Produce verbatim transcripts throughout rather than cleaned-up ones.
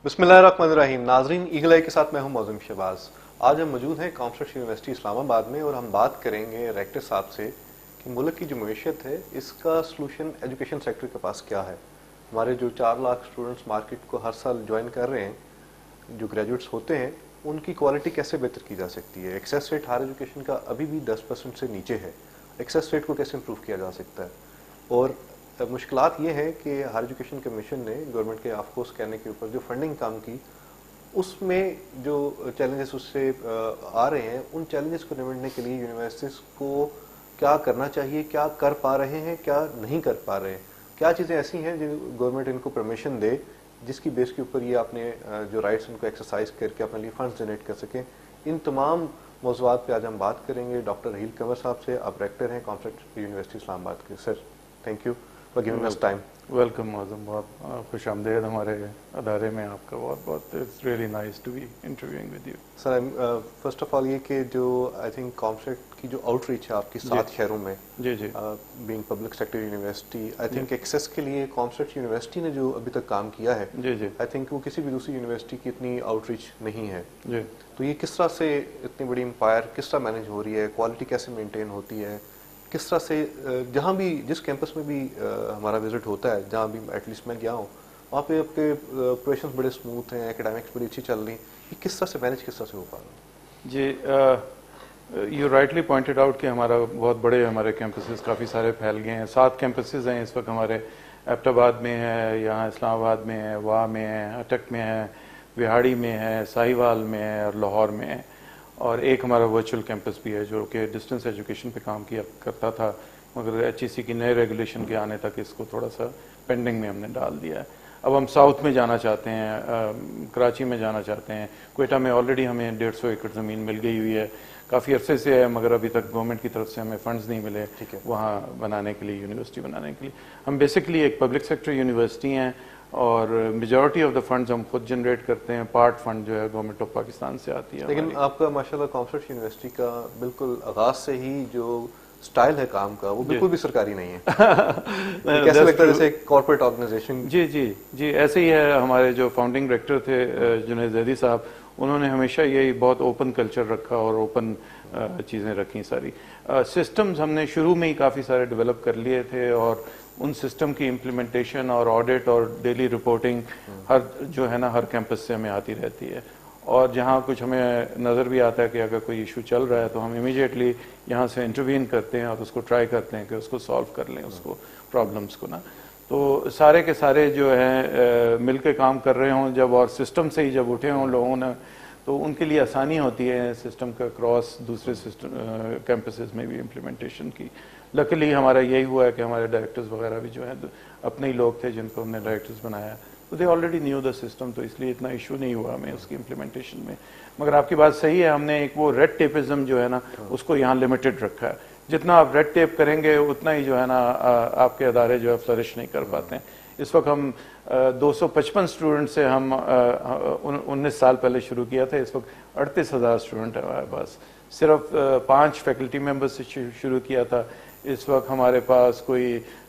बिस्मिल्लाहिर्रहमानिर्रहीम। नाजरीन, ईगल आई के साथ मैं हूं मौज़ूम शहबाज। आज हम मौजूद हैं कॉमर्स यूनिवर्सिटी इस्लामाबाद में और हम बात करेंगे रेक्टर साहब से कि मुल्क की जो मईशत है इसका सलूशन एजुकेशन सेक्टर के पास क्या है। हमारे जो चार लाख स्टूडेंट्स मार्केट को हर साल ज्वाइन कर रहे हैं, जो ग्रेजुएट्स होते हैं, उनकी क्वालिटी कैसे बेहतर की जा सकती है। एक्सेस रेट हायर एजुकेशन का अभी भी दस परसेंट से नीचे है। एक्सेस रेट को कैसे इम्प्रूव किया जा सकता है। और मुश्किलात ये है कि हायर एजुकेशन कमीशन ने गवर्नमेंट के ऑफ कोर्स कहने के ऊपर जो फंडिंग काम की, उसमें जो चैलेंजेस उससे आ रहे हैं, उन चैलेंजेस को निपटने के लिए यूनिवर्सिटीज़ को क्या करना चाहिए, क्या कर पा रहे हैं, क्या नहीं कर पा रहे हैं, क्या चीज़ें ऐसी हैं जो गवर्नमेंट इनको परमिशन दे जिसकी बेस के ऊपर ये अपने जो राइट्स उनको एक्सरसाइज करके अपने लिए फंड्स जनरेट कर सकें। इन तमाम मौज़ूआत पे आज हम बात करेंगे डॉक्टर रहील कंवर साहब से। आप रेक्टर हैं कॉमर्स यूनिवर्सिटी इस्लामाबाद के। Sir, thank you for giving us time. Welcome मौज़ूम, बहुत खुश आमदेद हमारे अदारे में आपका। बहुत बहुत it's really nice to be interviewing with you. Sir, first of all ये कि जो आई थिंक कॉमसेट की जो आउटरीच है आपकी सात शहरों में, जी जी being public sector university, I think access के लिए कॉमसेट यूनिवर्सिटी ने जो अभी तक काम किया है, जी जी आई थिंक वो किसी भी दूसरी यूनिवर्सिटी की इतनी आउटरीच नहीं है जी। तो ये किस तरह से इतनी बड़ी एम्पायर किस तरह मैनेज हो रही है, क्वालिटी कैसे मेंटेन होती है, किस तरह से जहाँ भी जिस कैंपस में भी हमारा विजिट होता है, जहाँ भी एटलीस्ट मैं गया हूँ, वहाँ पे आपके ऑपरेशंस बड़े स्मूथ हैं, एकेडमिक्स बड़ी अच्छी चल रही, ये किस तरह से मैनेज किस तरह से हो पा रहा है। जी, यू राइटली पॉइंटेड आउट कि हमारा बहुत बड़े हमारे कैंपसेस काफ़ी सारे फैल गए हैं। सात कैंपसेस हैं इस वक्त हमारे। एबटाबाद में है, यहाँ इस्लामाबाद में है, वाह में है, अटक में है, विहाड़ी में है, साहिवाल में है और लाहौर में है। और एक हमारा वर्चुअल कैंपस भी है जो कि डिस्टेंस एजुकेशन पे काम किया करता था, मगर एच ई सी की नए रेगुलेशन के आने तक इसको थोड़ा सा पेंडिंग में हमने डाल दिया है। अब हम साउथ में जाना चाहते हैं, कराची में जाना चाहते हैं, क्वेटा में ऑलरेडी हमें डेढ़ सौ एकड़ ज़मीन मिल गई हुई है, काफ़ी अरसे से है, मगर अभी तक गवर्नमेंट की तरफ से हमें फंड्स नहीं मिले वहाँ बनाने के लिए, यूनिवर्सिटी बनाने के लिए। हम बेसिकली एक पब्लिक सेक्टर यूनिवर्सिटी हैं और मेजॉरिटी ऑफ द फंड्स हम खुद जनरेट करते हैं। पार्ट फंड जो है गवर्नमेंट ऑफ पाकिस्तान से आती है। लेकिन आपका माशाल्लाह कॉमर्स यूनिवर्सिटी का बिल्कुल आगाज से ही जो स्टाइल है काम का, वो बिल्कुल भी सरकारी नहीं है। कैसे लगता है जैसे कॉर्पोरेट ऑर्गेनाइजेशन। जी जी जी, ऐसे ही है। हमारे जो फाउंडिंग डायरेक्टर थे जुनैद ज़ैदी साहब, उन्होंने हमेशा यही बहुत ओपन कल्चर रखा और ओपन चीज़ें रखी सारी। सिस्टम्स हमने शुरू में ही काफ़ी सारे डेवलप कर लिए थे और उन सिस्टम की इम्प्लीमेंटेशन और ऑडिट और डेली रिपोर्टिंग हर जो है ना हर कैंपस से हमें आती रहती है। और जहाँ कुछ हमें नज़र भी आता है कि अगर कोई इशू चल रहा है तो हम इमीडिएटली यहाँ से इंटरवीन करते हैं और उसको ट्राई करते हैं कि उसको सॉल्व कर लें, उसको प्रॉब्लम्स को ना। तो सारे के सारे जो हैं मिल के काम कर रहे हों जब, और सिस्टम से ही जब उठे हों लोगों ने, तो उनके लिए आसानी होती है सिस्टम का क्रॉस दूसरे सिस्टम कैंपसेस में भी इम्प्लीमेंटेशन की। लकीली हमारा यही हुआ है कि हमारे डायरेक्टर्स वगैरह भी जो हैं अपने ही लोग थे जिनको हमने डायरेक्टर्स बनाया, तो they already knew the system, तो इसलिए इतना इशू नहीं हुआ हमें उसकी इम्प्लीमेंटेशन में। मगर आपकी बात सही है, हमने एक वो रेड टेपिज्म जो है ना उसको यहाँ लिमिटेड रखा है। जितना आप रेड टेप करेंगे उतना ही जो है ना आपके अदारे जो है फ्लरिश नहीं कर पाते हैं। इस वक्त हम दो सौ पचपन स्टूडेंट से हम उन्नीस साल पहले शुरू किया था, इस वक्त अड़तीस हज़ार स्टूडेंट है हमारे पास। सिर्फ पाँच फैकल्टी मेंबर्स से शुरू किया था, इस वक्त हमारे पास कोई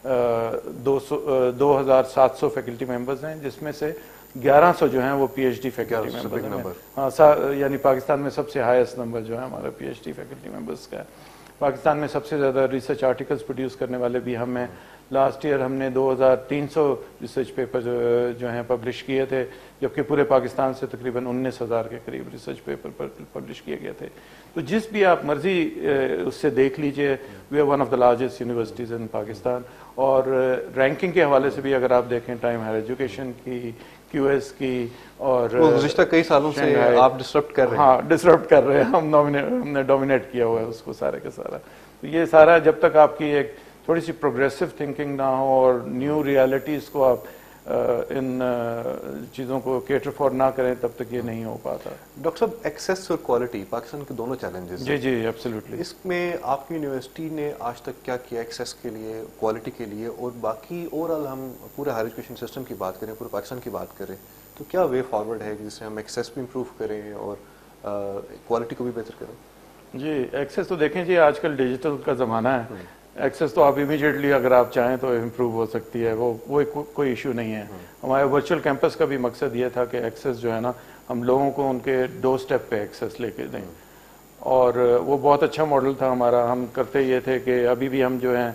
दो सौ दो हज़ार सात सौ फैकल्टी मेंबर्स हैं, जिसमें से ग्यारह सौ जो हैं वो पीएचडी फैकल्टी मेंबर्स हैं। हाँ, यानी पाकिस्तान में सबसे हाईएस्ट नंबर जो है हमारा पीएचडी फैकल्टी मेंबर्स का है। पाकिस्तान में सबसे ज़्यादा रिसर्च आर्टिकल्स प्रोड्यूस करने वाले भी हम हैं। लास्ट ईयर हमने दो हज़ार तीन सौ रिसर्च पेपर जो हैं पब्लिश किए थे, जबकि पूरे पाकिस्तान से तकरीबन उन्नीस हज़ार के करीब रिसर्च पेपर पब्लिश किए गए थे। तो जिस भी आप मर्जी उससे देख लीजिए, we are one of the largest universities in Pakistan. और रैंकिंग के हवाले से भी अगर आप देखें, टाइम हायर एजुकेशन की, क्यूएस की, और गुज़िश्ता कई सालों से आप डिसरप्ट कर रहे हैं। हाँ, डिसरप्ट कर रहे हैं हम, नॉमिनेट हमने डोमिनेट किया हुआ है उसको सारे का सारा। तो ये सारा जब तक आपकी एक थोड़ी सी प्रोग्रेसिव थिंकिंग ना हो और न्यू रियलिटीज़ को आप इन चीज़ों को केटर फॉर ना करें, तब तक ये नहीं हो पाता। डॉक्टर साहब, एक्सेस और क्वालिटी पाकिस्तान के दोनों चैलेंजेस जी जी एब्सोल्युटली। इसमें आपकी यूनिवर्सिटी ने आज तक क्या किया एक्सेस के लिए, क्वालिटी के लिए, और बाकी ओवरऑल हम पूरे हायर एजुकेशन सिस्टम की बात करें, पूरे पाकिस्तान की बात करें, तो क्या वे फॉरवर्ड है जिससे हम एक्सेस भी इम्प्रूव करें और क्वालिटी को भी बेहतर करें। जी, एक्सेस तो देखें जी, आजकल डिजिटल का ज़माना है, ایکسیس تو آپ امیجیٹلی اگر آپ چاہیں تو امپروو ہو سکتی ہے, وہ وہ کوئی ایشو نہیں ہے. ہمارے ورچوئل کیمپس کا بھی مقصد یہ تھا کہ ایکسیس جو ہے نا ہم لوگوں کو ان کے ڈور اسٹیپ پہ ایکسیس لے کے دیں, اور وہ بہت اچھا ماڈل تھا ہمارا. ہم کرتے یہ تھے کہ ابھی بھی ہم جو ہیں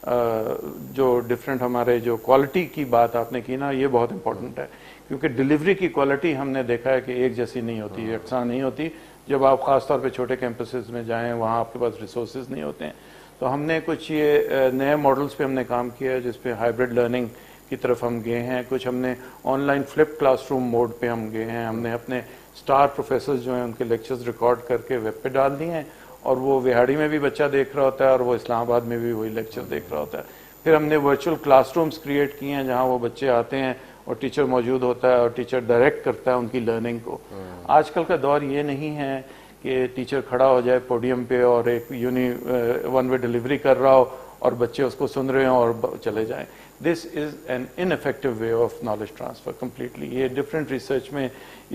جو ڈفرینٹ ہمارے جو کوالٹی کی بات آپ نے کی نا, یہ بہت امپورٹنٹ ہے, کیونکہ ڈلیوری کی کوالٹی ہم نے دیکھا ہے کہ ایک جیسی نہیں ہوتی, یکساں نہیں ہوتی. جب آپ خاص طور پہ چھوٹے کیمپسز میں جائیں وہاں آپ کے پاس ریسورسز نہیں ہوتے ہیں. تو ہم نے کچھ یہ نئے ماڈلز پہ ہم نے کام کیا ہے, جس پہ ہائبرڈ لرننگ کی طرف ہم گئے ہیں. کچھ ہم نے online flip classroom mode پہ ہم گئے ہیں. ہم نے اپنے اسٹار پروفیسرز جو ہیں ان کے لیکچرز ریکارڈ کر کے ویب پہ ڈال دیے ہیں, اور وہ وہاڑی میں بھی بچہ دیکھ رہا ہوتا ہے اور وہ اسلام آباد میں بھی وہی لیکچر دیکھ رہا ہوتا ہے. پھر ہم نے ورچوئل کلاس رومز کریٹ کیے ہیں جہاں وہ بچے آتے ہیں اور ٹیچر موجود ہوتا ہے اور ٹیچر ڈائریکٹ کرتا ہے ان کی لرننگ کو. آج کل کا دور یہ نہیں ہے کہ ٹیچر کھڑا ہو جائے پوڈیم پہ اور ایک یونی ون وے ڈلیوری کر رہا ہو اور بچے اس کو سن رہے ہوں اور چلے جائیں. This is an ineffective way of knowledge transfer completely. یہ ڈفرینٹ ریسرچ میں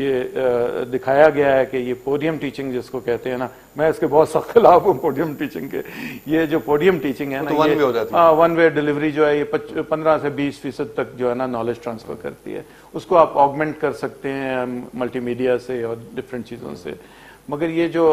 یہ دکھایا گیا ہے کہ یہ پوڈیم ٹیچنگ جس کو کہتے ہیں نا, میں اس کے بہت سخت خلاف ہوں پوڈیم ٹیچنگ کے. یہ جو پوڈیم ٹیچنگ ہے نا, یہ ون وے ڈلیوری جو ہے یہ پندرہ سے بیس فیصد تک جو ہے نا نالج ٹرانسفر کرتی ہے. اس کو آپ آگمنٹ کر سکتے ہیں ملٹی میڈیا سے اور ڈفرینٹ چیزوں سے. مگر یہ جو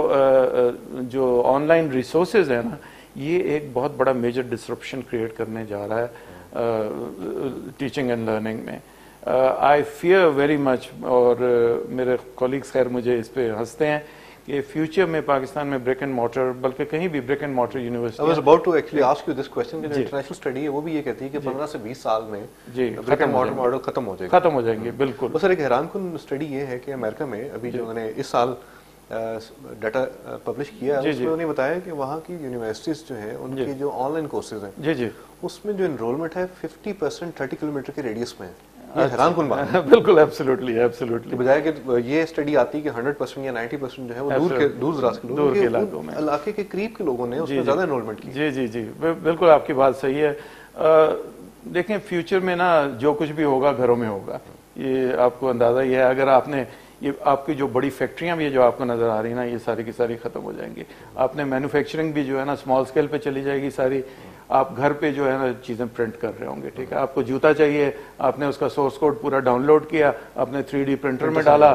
جو آن لائن ریسورسز ہیں نا, یہ ایک بہت بڑا میجر ڈسرپشن کریٹ کرنے جا رہا ہے ٹیچنگ اینڈ لرننگ میں. آئی فیئر ویری مچ, اور میرے کولیگس خیر مجھے اس پہ ہنستے ہیں, کہ فیوچر میں پاکستان میں بریک اینڈ مارٹر, بلکہ کہیں بھی brick and mortar university. I was about to actually ask you this question, کہ انٹرنیشنل اسٹڈی ہے وہ بھی یہ کہتی ہے کہ پندرہ سے بیس سال میں بریک اینڈ مارٹر ماڈل ختم ہو جائے گا. ختم ہو جائیں گے بالکل. وہ سر ایک حیران کن اسٹڈی یہ ہے کہ امریکہ میں ابھی جو انہوں نے اس سال ڈیٹا پبلش کیا ہے, اس میں انہوں نے بتایا کہ وہاں کی یونیورسٹیز جو ہیں ان کی جو آن لائن کورسز ہیں, جی جی اس میں جو انرولمنٹ ہے fifty percent thirty kilometre کے ریڈیس میں ہے. یہ حیران کن بات ہے. بالکل ایبسلیوٹلی ایبسلیوٹلی. بجائے کہ یہ اسٹڈی آتی کہ ہنڈریڈ پرسینٹ یا نائنٹی پرسینٹ جو ہے وہ دور کے دور دراز کے دور کے علاقوں میں, علاقے کے قریب کے لوگوں نے اس میں زیادہ انرولمنٹ کی. جی جی جی بالکل آپ کی بات صحیح ہے. دیکھیں فیوچر میں نا جو کچھ بھی ہوگا گھروں میں ہوگا, یہ آپ کو اندازہ یہ ہے. اگر آپ نے یہ آپ کی جو بڑی فیکٹریاں بھی جو آپ کو نظر آ رہی ہیں نا, یہ ساری کی ساری ختم ہو جائیں گی. آپ نے مینوفیکچرنگ بھی جو ہے نا اسمال اسکیل پہ چلی جائے گی ساری. آپ گھر پہ جو ہے نا چیزیں پرنٹ کر رہے ہوں گے, ٹھیک ہے. آپ کو جوتا چاہیے, آپ نے اس کا سورس کوڈ پورا ڈاؤن لوڈ کیا, آپ نے تھری ڈی پرنٹر میں ڈالا,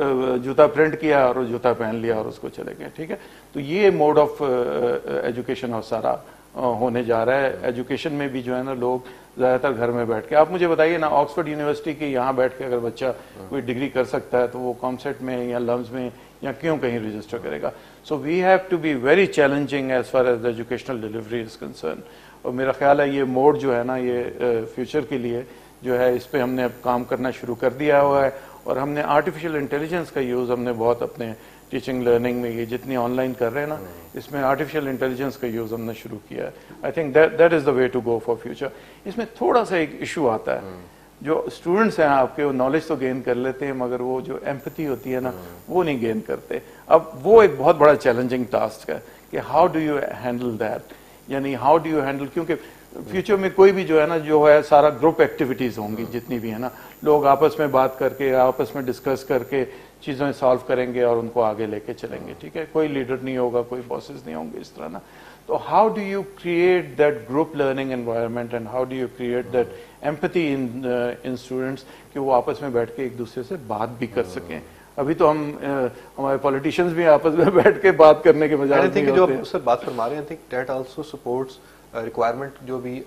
جوتا پرنٹ کیا اور وہ جوتا پہن لیا اور اس کو چلے گئے, ٹھیک ہے. تو یہ موڈ آف ایجوکیشن اور سارا ہونے جا رہا ہے. ایجوکیشن میں بھی جو ہے نا لوگ زیادہ تر گھر میں بیٹھ کے, آپ مجھے بتائیے نا آکسفورڈ یونیورسٹی کی یہاں بیٹھ کے اگر بچہ کوئی ڈگری کر سکتا ہے تو وہ کانسیٹ میں یا لمز میں یا کیوں کہیں رجسٹر کرے گا. So we have to be very challenging as far as educational delivery is concern. اور میرا خیال ہے یہ موڈ جو ہے نا یہ فیوچر کے لیے جو ہے اس پہ ہم نے اب کام کرنا شروع کر دیا ہوا ہے. اور ہم نے آرٹیفیشیل انٹیلیجنس کا یوز ہم نے بہت اپنے ٹیچنگ لرننگ میں, یہ جتنی آن لائن کر رہے ہیں نا, اس میں آرٹیفیشیل انٹیلیجنس کا یوز ہم نے شروع کیا ہے. I think that is the way to go for future. اس میں تھوڑا سا ایک ایشو آتا ہے, جو اسٹوڈنٹس ہیں آپ کے وہ نالج تو گین کر لیتے ہیں مگر وہ جو ایمپتھی ہوتی ہے نا وہ نہیں گین کرتے. اب وہ ایک بہت بڑا چیلنجنگ ٹاسک ہے کہ how do you handle that, یعنی ہاؤ ڈو یو ہینڈل, کیونکہ فیوچر میں کوئی بھی جو ہے نا جو ہے سارا گروپ ایکٹیویٹیز ہوں گی جتنی بھی ہے نا, لوگ آپس میں بات کر کے آپس میں ڈسکس کر کے چیزیں سالو کریں گے اور ان کو آگے لے کے چلیں گے, ٹھیک ہے. کوئی لیڈر نہیں ہوگا, کوئی باسز نہیں ہوں گے اس طرح نا. تو how do you create that group learning environment and how do you create that empathy in in students کہ وہ آپس میں بیٹھ کے ایک دوسرے سے بات بھی کر سکیں. ابھی تو ہم ہمارے پولیٹیشینز بھی آپس میں بیٹھ کے بات کرنے کے بجائے جو آپ سر بات فرما رہے ہیں, think that also supports requirement جو بھی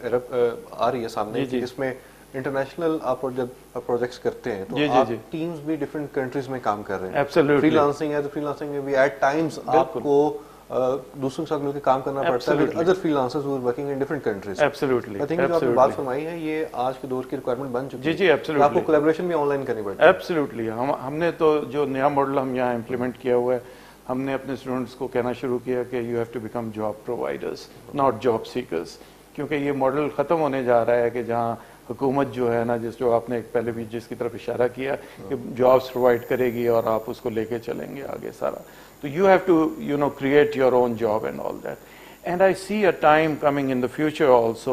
آ رہی ہے سامنے, جس میں انٹرنیشنل آپ پروجیکٹس کرتے ہیں تو آپ ٹیمز بھی ڈفرینٹ کنٹریز میں کام کر رہے ہیں. فری لانسنگ ہے تو فری لانسنگ میں بھی ایٹ ٹائمز آپ کو دوسروں کے ساتھ مل کے کام کرنا پڑتا ہے. Other freelancers who working in different countries. Absolutely. I think جو آپ نے بات فرمائی ہے یہ آج کے دور کی ریکوائرمنٹ بن چکی ہے. جی جی ایبسلیوٹلی. آپ کو کولیبریشن بھی آن لائن کرنی پڑتی ہے. ایبسلیوٹلی. ہم ہم نے تو جو نیا ماڈل ہم یہاں امپلیمنٹ کیا ہوا ہے, ہم نے اپنے اسٹوڈنٹس کو کہنا شروع کیا کہ you have to become job providers not job seekers. کیونکہ یہ ماڈل ختم ہونے جا رہا ہے کہ جہاں حکومت جو ہے نا, جس جو آپ نے پہلے بھی جس کی طرف اشارہ کیا کہ جابس پرووائڈ کرے گی اور آپ اس کو لے کے چلیں گے آگے سارا. تو you have to you know create your own job and all that. And I see a time coming in the future also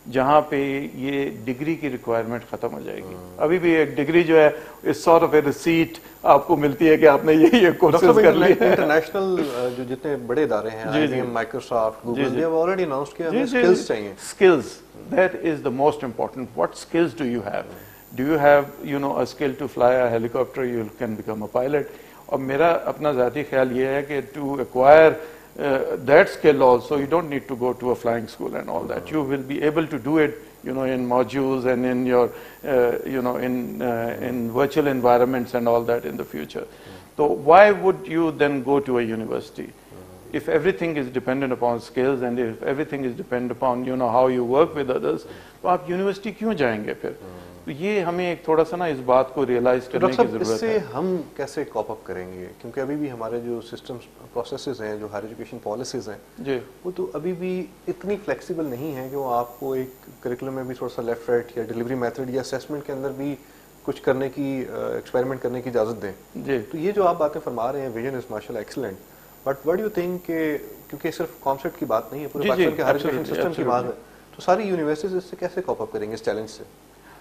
جہاں پہ یہ ڈگری کی ریکوائرمنٹ ختم ہو جائے گی. ابھی بھی ایک ڈگری جو ہے اس سارٹ آف اے ریسیٹ آپ کو ملتی ہے کہ آپ نے یہ یہ کورسز کر لیے. انٹرنیشنل جو جتنے بڑے ادارے ہیں I B M, Microsoft, Google, they have already announced کہ ہمیں skills چاہیے. Skills, that is the most important. What skills do you have? Do you have, you know, a skill to fly a helicopter? You can become a pilot. اور میرا اپنا ذاتی خیال یہ ہے کہ to acquire uh, that skill also, you don't need to go to a flying school and all that. You will be able to do it, you know, in modules and in your, uh, you know, in uh, in virtual environments and all that in the future. So why would you then go to a university? If everything is dependent upon skills and if everything is dependent upon, you know, how you work with others, تو آپ university کیوں جائیں گے پھر؟ تو یہ ہمیں ایک تھوڑا سا نا اس بات کو ریئلائز کرنے کی ضرورت ہے. اس سے ہم کیسے کوپ اپ کریں گے؟ کیونکہ ابھی بھی ہمارے جو سسٹمز پروسیسز ہیں, جو ہائر ایجوکیشن پالیسیز ہیں, جی وہ تو ابھی بھی اتنی فلیکسیبل نہیں ہے کہ وہ آپ کو ایک کریکولم میں بھی تھوڑا سا لیفٹ رائٹ یا ڈلیوری میتھڈ یا اسیسمنٹ کے اندر بھی کچھ کرنے کی, ایکسپیریمنٹ کرنے کی اجازت دیں. جی تو یہ جو آپ باتیں فرما رہے ہیں, ویژن از ماشاء اللہ excellent, but what you think کہ کیونکہ صرف کانسیپٹ کی بات نہیں ہے, پورے پاکستان کے ہائر ایجوکیشن سسٹم کی بات ہے, تو ساری یونیورسٹیز اس سے کیسے کوپ اپ کریں گے اس چیلنج سے؟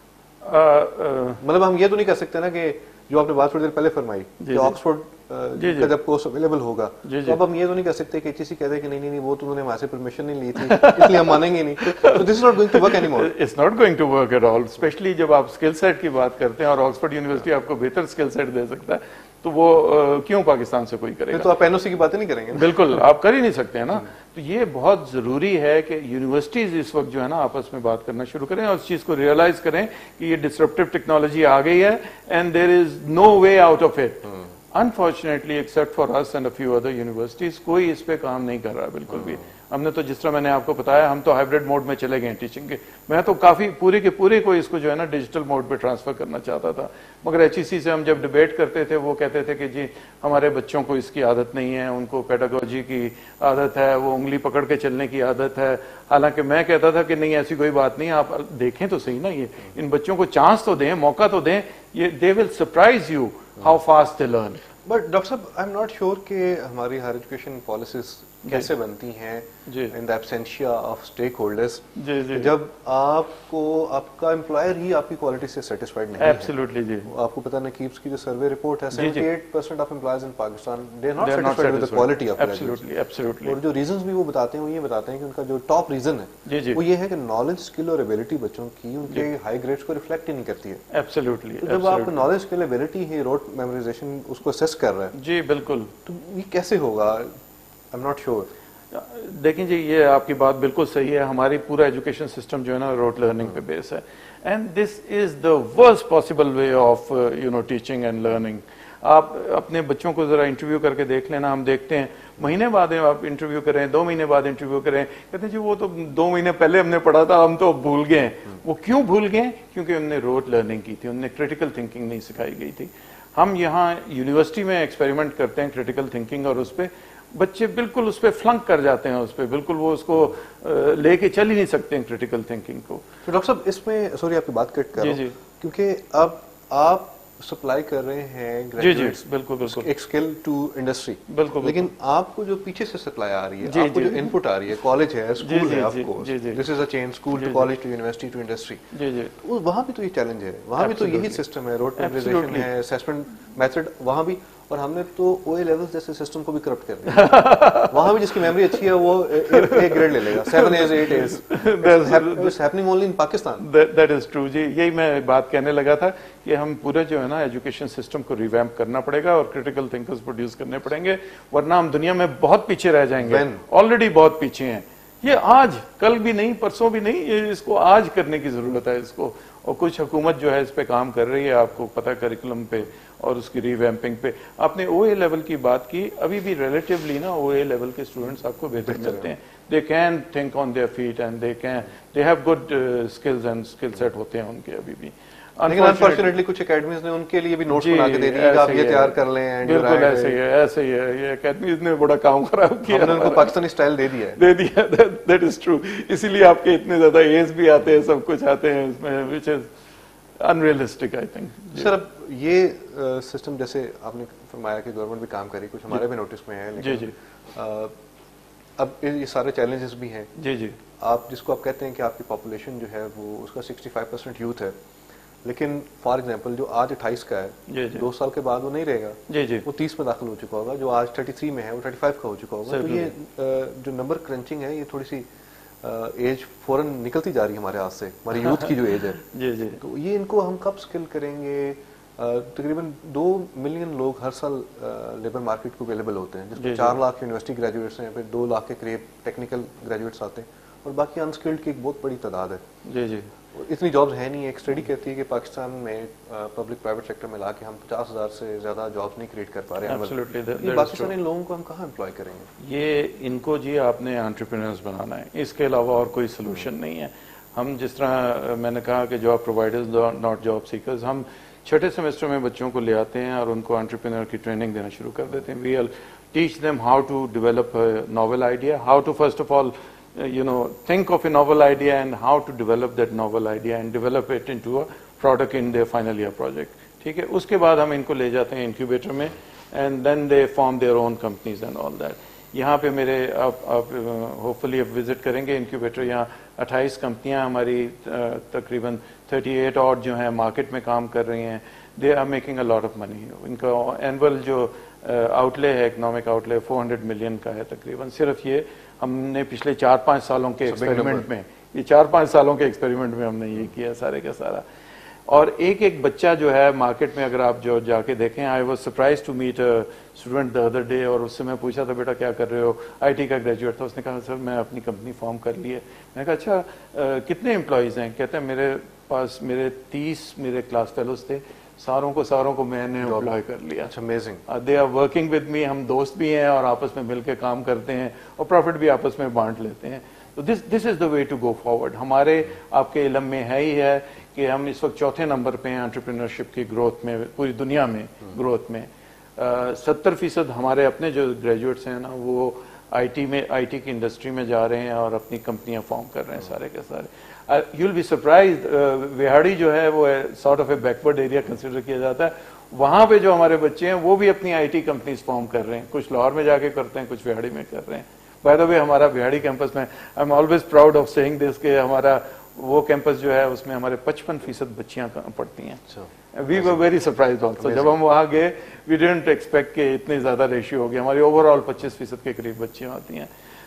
مطلب ہم یہ تو نہیں کر سکتے نا کہ جو آپ نے بات تھوڑی دیر پہلے فرمائی کہ آکسفورڈ کا جب کورس اویلیبل ہوگا تو اب ہم یہ تو نہیں کر سکتے کہ ایچ ای سی کہہ دے کہ نہیں نہیں وہ تو انہوں نے وہاں سے پرمیشن نہیں لی تھی اس لیے ہم مانیں گے نہیں. So this is not going to work anymore. It's not going to work at all. Especially جب آپ اسکل سیٹ کی بات کرتے ہیں اور آکسفورڈ یونیورسٹی آپ کو بہتر اسکل سیٹ دے سکتا ہے تو وہ کیوں پاکستان سے کوئی کرے گا؟ تو آپ این او سی کی باتیں نہیں کریں گے. بالکل آپ کر ہی نہیں سکتے ہیں نا. تو یہ بہت ضروری ہے کہ یونیورسٹیز اس وقت جو ہے نا آپس میں بات کرنا شروع کریں اور اس چیز کو ریئلائز کریں کہ یہ ڈسرپٹیو ٹیکنالوجی آ گئی ہے and there is no way out of it. Unfortunately except for us and a few other universities کوئی اس پہ کام نہیں کر رہا بالکل بھی. ہم نے تو جس طرح میں نے آپ کو بتایا ہم تو ہائبرڈ موڈ میں چلے گئے ٹیچنگ کے. میں تو کافی پوری کے پورے کو اس کو جو ہے نا ڈیجیٹل موڈ پہ ٹرانسفر کرنا چاہتا تھا, مگر ایچ ای سی سے ہم جب ڈبیٹ کرتے تھے وہ کہتے تھے کہ جی ہمارے بچوں کو اس کی عادت نہیں ہے, ان کو پیڈاگوجی کی عادت ہے, وہ انگلی پکڑ کے چلنے کی عادت ہے. حالانکہ میں کہتا تھا کہ نہیں ایسی کوئی بات نہیں, آپ دیکھیں تو صحیح نا, یہ ان بچوں کو چانس تو دیں, موقع تو دیں, یہ they will surprise you how fast they learn. But doctor صاحب آئی ایم ناٹ شیور کہ ہماری ہائر ایجوکیشن پالیسیز کیسے بنتی ہیں in the absentia of stakeholders, جب آپ کو آپ کا امپلائر ہی آپ کی کوالٹی سے سیٹسفائڈ نہیں ہے. ایبسلیوٹلی جی. آپ کو پتہ نکیبس کی جو سروے رپورٹ ہے seventy eight percent of employers in Pakistan they are not satisfied with the quality of absolutely absolutely. اور جو ریزنز بھی وہ بتاتے ہیں وہ یہ بتاتے ہیں کہ ان کا جو ٹاپ ریزن ہے وہ یہ ہے کہ نالج اسکل اور ایبلٹی بچوں کی ان کے ہائی گریڈس کو ریفلیکٹ ہی نہیں کرتی ہے. ایبسلیوٹلی. جب آپ نالج اسکل ایبلٹی ہی روٹ میموریزیشن اس کو اسیس کر رہے ہیں جی بالکل, تو یہ کیسے ہوگا؟ I am not sure. دیکھیں جی یہ آپ کی بات بالکل صحیح ہے, ہماری پورا ایجوکیشن سسٹم جو ہے نا روٹ لرننگ پہ بیس ہے and this is the worst possible way of you know teaching and learning. آپ اپنے بچوں کو ذرا انٹرویو کر کے دیکھ لینا, ہم دیکھتے ہیں مہینے بعد آپ انٹرویو کریں, دو مہینے بعد انٹرویو کریں, کہتے ہیں جی وہ تو دو مہینے پہلے ہم نے پڑھا تھا ہم تو بھول گئے. وہ کیوں بھول گئے؟ کیونکہ ان نے روٹ لرننگ کی تھی, ان نے کریٹیکل تھنکنگ نہیں سکھائی گئی تھی. ہم یہاں یونیورسٹی میں ایکسپیریمنٹ کرتے ہیں کریٹیکل تھنکنگ اور اس پہ بچے بالکل اس پہ فلنک کر جاتے ہیں, اس پہ بالکل وہ اس کو لے کے چل ہی نہیں سکتے ہیں کریٹیکل تھنکنگ کو. تو ڈاکٹر صاحب اس میں سوری آپ کی بات کٹ کر رہا ہوں کیونکہ اب آپ سپلائی کر رہے ہیں گریجویٹس بالکل بالکل ایک اسکل ٹو انڈسٹری, بالکل, لیکن آپ کو جو پیچھے سے سپلائی آ رہی ہے, آپ کو جو ان پٹ آ رہی ہے, کالج ہے, اسکول ہے, of course this is a chain, school to college to university to industry, جی جی وہاں بھی تو یہ چیلنج ہے, وہاں بھی تو یہی سسٹم ہے, روٹ میموریزیشن ہے, اسیسمنٹ میتھڈ وہاں بھی, اور ہم نے تو او اے لیول جیسے سسٹم کو بھی کرپٹ کر دیا. وہاں بھی جس کی میموری اچھی ہے وہ اے گریڈ لے لے گا, seven is eight is. It's happening only in Pakistan. That is true جی. یہی میں بات کہنے لگا تھا کہ ہم پورے جو ہے نا ایجوکیشن سسٹم کو ریویمپ کرنا پڑے گا اور کریٹیکل تھنکرز پروڈیوس کرنے پڑیں گے, ورنہ ہم دنیا میں بہت پیچھے رہ جائیں گے. آلریڈی بہت پیچھے ہیں. یہ آج کل بھی نہیں, پرسوں بھی نہیں, یہ اس کو آج کرنے کی ضرورت ہے اس کو. اور کچھ حکومت جو ہے اس پہ کام کر رہی ہے, آپ کو پتہ کریکولم پہ اور اس کی ریویمپنگ پہ. آپ نے او اے لیول کی بات کی, ابھی بھی ریلیٹیولی نا او اے لیول کے اسٹوڈنٹس آپ کو بہتر ملتے ہیں. They can think on their feet and they can they have good skills and skill set ہوتے ہیں ان کے ابھی بھی. لیکن انفارچونیٹلی کچھ اکیڈمیز نے ان کے لیے بھی نوٹس بنا کے دے دیے کہ آپ یہ تیار کر لیں. بالکل ایسے ہی ہے, ایسے ہی ہے. یہ اکیڈمیز نے بڑا کام خراب کیا, ہم نے ان کو پاکستانی اسٹائل دے دیا ہے. دے دیا, دیٹ از ٹرو. اسی لیے آپ کے اتنے زیادہ ایز بھی آتے ہیں, سب کچھ آتے ہیں اس میں, وچ از unrealistic I think. سر اب یہ سسٹم جیسے آپ نے فرمایا کہ گورنمنٹ بھی کام کری, کچھ ہمارے بھی نوٹس میں ہے, لیکن اب یہ سارے چیلنجز بھی ہیں. جی جی. آپ جس کو آپ کہتے ہیں کہ آپ کی پاپولیشن جو ہے وہ اس کا سکسٹی فائیو پرسینٹ یوتھ ہے, لیکن فار ایگزامپل جو آج اٹھائیس کا ہے, جی جی. دو سال کے بعد وہ نہیں رہے گا, جی جی. وہ تیس میں داخل ہو چکا ہوگا. جو آج تھرٹی تھری میں ہے وہ تھرٹی فائیو کا ہو چکا ہوگا. تو یہ جو نمبر کرنچنگ ہے یہ تھوڑی سی ایج فوراً نکلتی جا رہی ہے ہمارے ہاتھ سے, ہماری یوتھ کی جو ایج ہے. جی جی. تو یہ ان کو ہم کب اسکل کریں گے؟ تقریباً دو ملین لوگ ہر سال لیبر مارکیٹ کو اویلیبل ہوتے ہیں, جس میں چار لاکھ یونیورسٹی گریجویٹس ہیں, پھر دو لاکھ کے قریب ٹیکنیکل گریجویٹس آتے ہیں, اور باقی انسکلڈ کی ایک بہت بڑی تعداد ہے. جی جی. اتنی جابز ہیں نہیں. ایک اسٹڈی کہتی ہے کہ پاکستان میں پبلک پرائیویٹ سیکٹر میں لا کے ہم پچاس ہزار سے زیادہ جابز نہیں کریٹ کر پا رہے ہیں. یہ پاکستانی لوگوں کو ہم کہاں امپلائی کریں گے؟ یہ ان کو جی آپ نے انٹرپرینرز بنانا ہے, اس کے علاوہ اور کوئی سلوشن نہیں ہے. ہم جس طرح میں نے کہا کہ job providers not job seekers, ہم چھٹے سیمسٹر میں بچوں کو لے آتے ہیں اور ان کو انٹرپرینر کی ٹریننگ دینا شروع کر دیتے ہیں. We will teach them how to develop novel idea, how to first of all you know think of a novel idea and how to develop that novel idea and develop it into a product in their final year project. ٹھیک ہے, اس کے بعد ہم ان کو لے جاتے ہیں incubator میں, and then they form their own companies and all that. یہاں پہ میرے آپ آپ ہوپ فلی اب وزٹ کریں گے انکیوبیٹر. یہاں اٹھائیس کمپنیاں ہماری تقریباً تھرٹی ایٹ اور جو ہیں مارکیٹ میں کام کر رہی ہیں. They are making a lot of money. ان کا اینول جو آؤٹ لے ہے, economic outlay four hundred million کا ہے تقریباً. صرف یہ ہم نے پچھلے چار پانچ سالوں کے ایکسپیریمنٹ میں یہ چار پانچ سالوں کے ایکسپیریمنٹ میں ہم نے یہ کیا سارے کا سارا. اور ایک ایک بچہ جو ہے مارکیٹ میں اگر آپ جو جا کے دیکھیں, I was surprise to meet student the other day, اور اس سے میں پوچھا تھا بیٹا کیا کر رہے ہو, آئی ٹی کا گریجویٹ تھا. اس نے کہا سر میں اپنی کمپنی فارم کر لی ہے. میں نے کہا اچھا کتنے امپلائیز ہیں؟ کہتے ہیں میرے پاس میرے تیس میرے کلاس فیلوز تھے, ساروں کو ساروں کو میں نے امپلائی کر لیا. They are working with me, ہم دوست بھی ہیں اور آپس میں مل کے کام کرتے ہیں اور پروفٹ بھی آپس میں بانٹ لیتے ہیں. تو دس دس is the way to go forward. ہمارے آپ کے علم میں ہے ہی ہے کہ ہم اس وقت چوتھے نمبر پہ ہیں انٹرپرینرشپ کی گروتھ میں پوری دنیا میں. گروتھ میں ستر فیصد ہمارے اپنے جو گریجویٹس ہیں نا وہ آئی ٹی میں آئی ٹی کی انڈسٹری میں جا رہے ہیں اور اپنی کمپنیاں فارم کر رہے ہیں سارے کے سارے. You will be surprised, Vehari جو ہے وہ sort of a backward area consider کیا جاتا ہے. وہاں پہ جو ہمارے بچے ہیں وہ بھی اپنی آئی ٹی کمپنیز فارم کر رہے ہیں. کچھ لاہور میں جا کے کرتے ہیں, کچھ وہاڑی میں کر رہے ہیں. بائی دا وے ہمارا وہاڑی کیمپس میں I am always proud of seeing this کہ ہمارا وہ کیمپس جو ہے اس میں ہمارے پچپن فیصد بچیاں پڑھتی ہیں. We were very surprised also. جب ہم وہاں گئے وی ڈidn't ایکسپیکٹ کہ اتنی زیادہ ریشیو ہوگی. ہماری اوور آل پچیس فیصد کے قریب بچیاں آتی ہیں.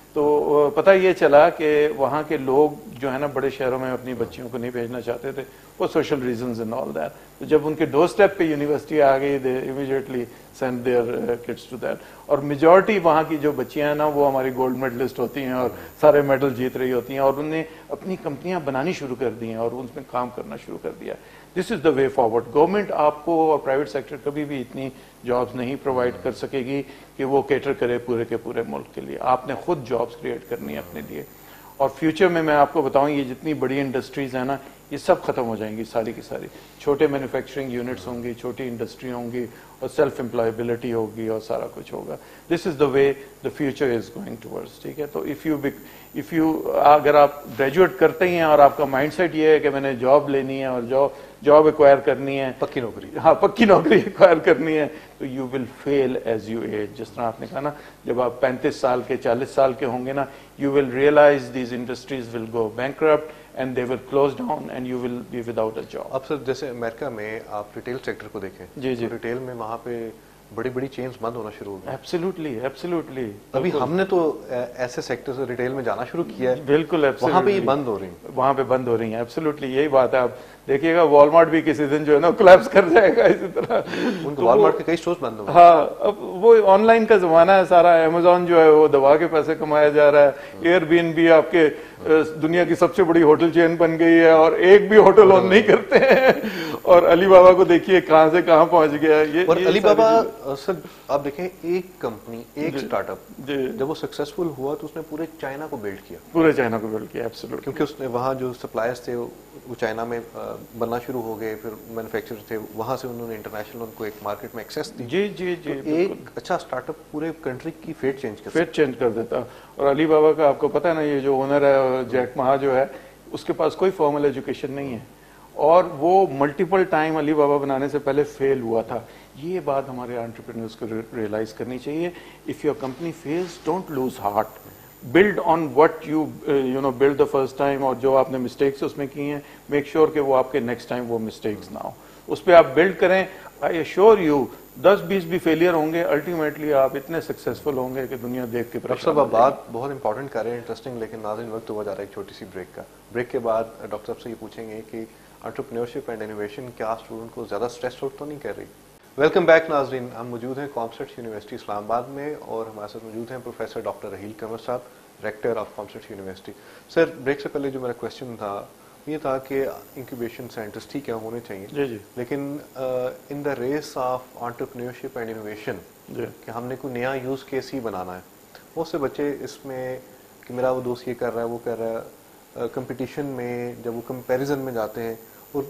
تو پتہ یہ چلا کہ وہاں کے لوگ جو ہے نا بڑے شہروں میں اپنی بچیوں کو نہیں بھیجنا چاہتے تھے for social reasons and all that. تو جب ان کے ڈور اسٹیپ پہ یونیورسٹی آ گئی they immediately send their kids to that. اور میجورٹی وہاں کی جو بچیاں ہیں نا وہ ہماری گولڈ میڈلسٹ ہوتی ہیں اور سارے میڈل جیت رہی ہوتی ہیں, اور انہوں نے اپنی کمپنیاں بنانی شروع کر دی ہیں اور ان میں کام کرنا شروع کر دیا. دس is the way forward. Government آپ کو اور پرائیویٹ سیکٹر کبھی بھی اتنی جابس نہیں پرووائڈ کر سکے گی کہ وہ کیٹر کرے پورے کے پورے ملک کے لیے. آپ نے خود جابس کریٹ کرنی ہے اپنے لیے. اور فیوچر میں میں آپ کو بتاؤں یہ جتنی بڑی انڈسٹریز ہیں نا یہ سب ختم ہو جائیں گی ساری کی ساری. چھوٹے مینوفیکچرنگ یونٹس ہوں گی, چھوٹی انڈسٹری ہوں گی, اور سیلف امپلائبلٹی ہوگی اور سارا کچھ ہوگا. This is the way the future is going towards. ٹھیک ہے, تو اف یو اف یو اگر آپ گریجویٹ کرتے ہی ہیں اور آپ کا مائنڈ سیٹ یہ ہے کہ میں نے جاب لینی ہے اور جاب جاب ایکوائر کرنی ہے, پکی نوکری, ہاں پکی نوکری ایکوائر کرنی ہے, تو you will feel as you age. جس طرح آپ نے کہا نا جب آپ پینتیس سال کے چالیس سال کے ہوں گے نا you will realize these industries will go bankrupt and they will close down and you will be without a job. اب سر جیسے امریکہ میں آپ ریٹیل سیکٹر کو دیکھیں, جی جی, ریٹیل میں وہاں پہ بڑی بڑی چینز بند ہونا شروع ہو گئی. Absolutely absolutely. ابھی ہم نے تو ایسے سیکٹر سے ریٹیل میں جانا شروع کیا ہے. بالکل, وہاں پہ یہ بند ہو رہی ہیں, وہاں پہ بند ہو رہی ہیں. ایبسلیوٹلی یہی بات ہے. آپ دیکھیے گا والمارٹ بھی کسی دن جو ہے نا کولیپس کر جائے گا اسی طرح. ان کو والمارٹ کے کئی اسٹورز بند ہو گئے. ہاں, اب وہ آن لائن کا زمانہ ہے سارا. امیزون جو ہے وہ دبا کے پیسے کمایا جا رہا ہے. ایئر بی این بی آپ کے دنیا کی سب سے بڑی ہوٹل چین بن گئی ہے اور ایک بھی ہوٹل آن نہیں کرتے ہیں. اور علی بابا کو دیکھیے کہاں سے کہاں پہنچ گیا. اور علی بابا سر آپ دیکھیں ایک کمپنی ایک اسٹارٹ اپ جب وہ سکسیسفل ہوا تو اس نے پورے چائنا کو بلڈ کیا. پورے چائنا کو بلڈ کیا ایبسلیوٹلی. کیونکہ اس نے وہاں جو سپلائرز تھے وہ چائنا میں بننا شروع ہو گئے, پھر مینوفیکچرر تھے وہاں سے انہوں نے انٹرنیشنل ان کو ایک مارکیٹ میں ایکسیس دی. جی جی جی. ایک اچھا اسٹارٹ اپ پورے کنٹری کی فیٹ چینج کر فیٹ چینج کر دیتا. اور علی بابا کا آپ کو پتا ہے نا یہ جو اونر ہے جیک مہا جو ہے اس کے پاس کوئی فارمل ایجوکیشن نہیں ہے اور وہ ملٹیپل ٹائم علی بابا بنانے سے پہلے فیل ہوا تھا. یہ بات ہمارے انٹرپرینرز کو ریئلائز کرنی چاہیے. If your company fails don't lose heart. build on what you uh, you know build the first time, اور جو آپ نے mistakes اس میں کی ہیں make sure کہ وہ آپ کے next time وہ mistakes نہ ہو, اس پہ آپ build کریں. I assure you دس بیس بھی فیلئر ہوں گے, الٹیمیٹلی آپ اتنے سکسیسفل ہوں گے کہ دنیا دیکھ کے ڈاکٹر صاحب آپ بات بہت امپورٹنٹ کر رہے ہیں, انٹرسٹنگ, لیکن ناظرین وقت ہوا جا رہا ہے ایک چھوٹی سی بریک کا. بریک کے بعد ڈاکٹر صاحب سے یہ پوچھیں گے کہ انٹرپرینیورشپ اینڈ انوویشن کیا اسٹوڈنٹ کو زیادہ اسٹریس آؤٹ تو نہیں کر رہی. ویلکم بیک ناظرین, ہم موجود ہیں کامسٹس یونیورسٹی اسلام آباد میں اور ہمارے ساتھ موجود ہیں پروفیسر ڈاکٹر رحیل قمر صاحب, rector of COMSATS university. Sir break سے پہلے جو میرا کوشچن تھا یہ تھا کہ انکیوبیشن سینٹرز ٹھیک ہے ہونے چاہیے, جی جی لیکن in the race of entrepreneurship and innovation کہ ہم نے کوئی نیا یوز کیس ہی بنانا ہے, بہت سے بچے اس میں کہ میرا وہ دوست یہ کر رہا ہے وہ کر رہا ہے, کمپٹیشن میں جب وہ کمپیریزن میں جاتے ہیں, اور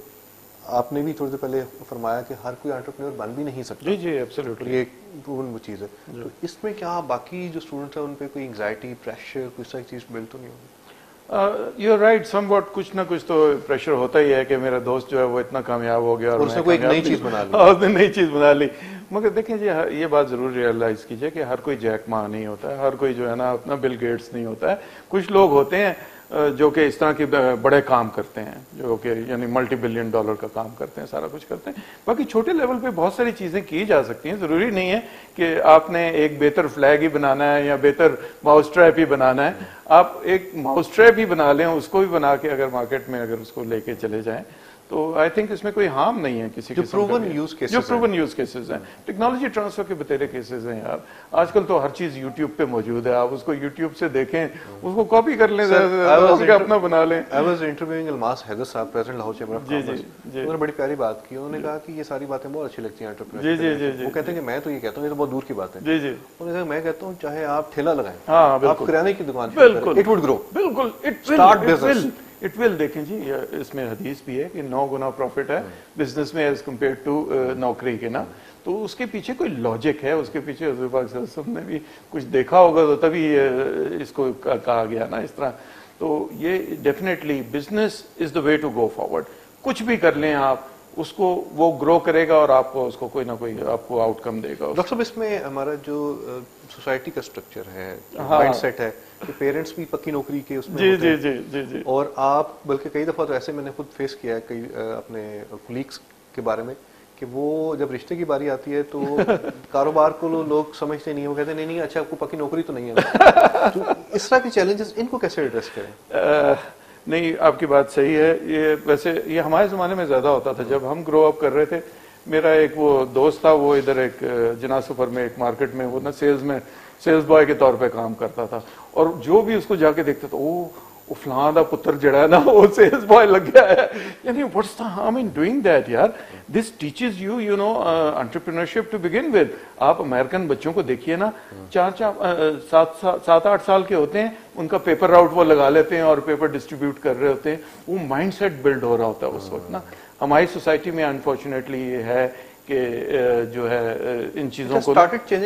آپ نے بھی تھوڑی دیر پہلے فرمایا کہ ہر کوئی انٹرپرینور بن بھی نہیں سکتا. جی جی ایبسلیوٹلی, یہ پروون وہ چیز ہے. تو اس میں کیا باقی جو اسٹوڈنٹس ہیں ان پہ کوئی انگزائٹی, پریشر, کوئی ساری چیز بلڈ تو نہیں ہوگی؟ You are right, somewhat کچھ نہ کچھ تو پریشر ہوتا ہی ہے کہ میرا دوست جو ہے وہ اتنا کامیاب ہو گیا اور اس نے کوئی ایک نئی چیز بنا لی, اس نے نئی چیز بنا لی. مگر دیکھیں جی یہ بات ضرور ریئلائز کیجئے کہ ہر کوئی جیک ما نہیں ہوتا ہے, ہر کوئی جو ہے نا اپنا بل گیٹس نہیں ہوتا ہے. کچھ لوگ ہوتے ہیں جو کہ اس طرح کے بڑے کام کرتے ہیں, جو کہ یعنی ملٹی بلین ڈالر کا کام کرتے ہیں, سارا کچھ کرتے ہیں. باقی چھوٹے لیول پہ بہت ساری چیزیں کی جا سکتی ہیں. ضروری نہیں ہے کہ آپ نے ایک بہتر فلیگ ہی بنانا ہے یا بہتر ماؤس ٹریپ ہی بنانا ہے. آپ ایک ماؤس ٹریپ ہی بنا لیں, اس کو بھی بنا کے اگر مارکیٹ میں اگر اس کو لے کے چلے جائیں تو آئی تھنک اس میں کوئی ہارم نہیں ہے کسی جو پروون یوز کیسز جو پروون یوز کیسز ہیں. ٹیکنالوجی ٹرانسفر کے بتیرے کیسز ہیں یار, آج کل تو ہر چیز یوٹیوب پہ موجود ہے, آپ اس کو یوٹیوب سے دیکھیں, اس کو کاپی کر لیں, اپنا بنا لیں. I was interviewing Almas Haider صاحب, president Lahore chamber of commerce, انہوں نے بڑی پیاری بات کی. انہوں نے کہا کہ یہ ساری باتیں بہت اچھی لگتی ہیں انٹرپرینورشپ. جی جی جی وہ کہتے ہیں کہ میں تو یہ کہتا ہوں یہ تو بہت دور کی بات ہے. جی جی انہوں نے کہا میں کہتا ہوں چاہے آپ ٹھیلا لگائیں, آپ کرانے کی دکان, بالکل اٹ وڈ گرو, بالکل اسٹارٹ بزنس. It will. دیکھیں جی اس میں حدیث بھی ہے کہ نو گنا پروفٹ ہے بزنس میں ایز کمپیئر ٹو نوکری کے نا. تو اس کے پیچھے کوئی لاجک ہے, اس کے پیچھے حضور پاک صلی اللہ علیہ وسلم نے بھی کچھ دیکھا ہوگا تو تبھی اس کو کہا گیا نا اس طرح. تو یہ definitely business is the way to go forward. کچھ بھی کر لیں آپ, اس کو وہ گرو کرے گا اور آپ کو اس کو کوئی نہ کوئی آپ کو آؤٹ کم دے گا. ڈاکٹر صاحب اس میں ہمارا جو سوسائٹی کا اسٹرکچر ہے, مائنڈ سیٹ ہے کہ پیرنٹس بھی پکی نوکری کے اس میں جی جی جی جی جی اور آپ بلکہ کئی دفعہ تو ایسے میں نے خود فیس کیا ہے کئی اپنے کولیگس کے بارے میں کہ وہ جب رشتے کی باری آتی ہے تو کاروبار کو لوگ سمجھتے نہیں, وہ کہتے ہیں نہیں نہیں اچھا آپ کو پکی نوکری تو نہیں ہے. تو اس طرح کے چیلنجز ان کو کیسے ایڈریس کریں؟ نہیں آپ کی بات صحیح ہے. یہ ویسے یہ ہمارے زمانے میں زیادہ ہوتا تھا جب ہم گرو اپ کر رہے تھے. میرا ایک وہ دوست تھا, وہ ادھر ایک جناح سفر میں ایک مارکیٹ میں وہ نا سیلز میں سیلز بوائے کے طور پہ کام کرتا تھا, اور جو بھی اس کو جا کے دیکھتا تھا وہ وہ فلاں دا پتر جڑا ہے نا وہ سیلز بوائے لگ گیا ہے. یعنی what's the harm in doing that یار, this teaches you you know entrepreneurship to begin with. آپ امریکن بچوں کو دیکھیے نا, چار چار سات سات آٹھ سال کے ہوتے ہیں, ان کا پیپر راؤٹ وہ لگا لیتے ہیں اور پیپر ڈسٹریبیوٹ کر رہے ہوتے ہیں. وہ مائنڈ سیٹ بلڈ ہو رہا ہوتا ہے اس وقت نا. ہماری سوسائٹی میں انفارچونیٹلی یہ ہے کہ جو ہے ان چیزوں کو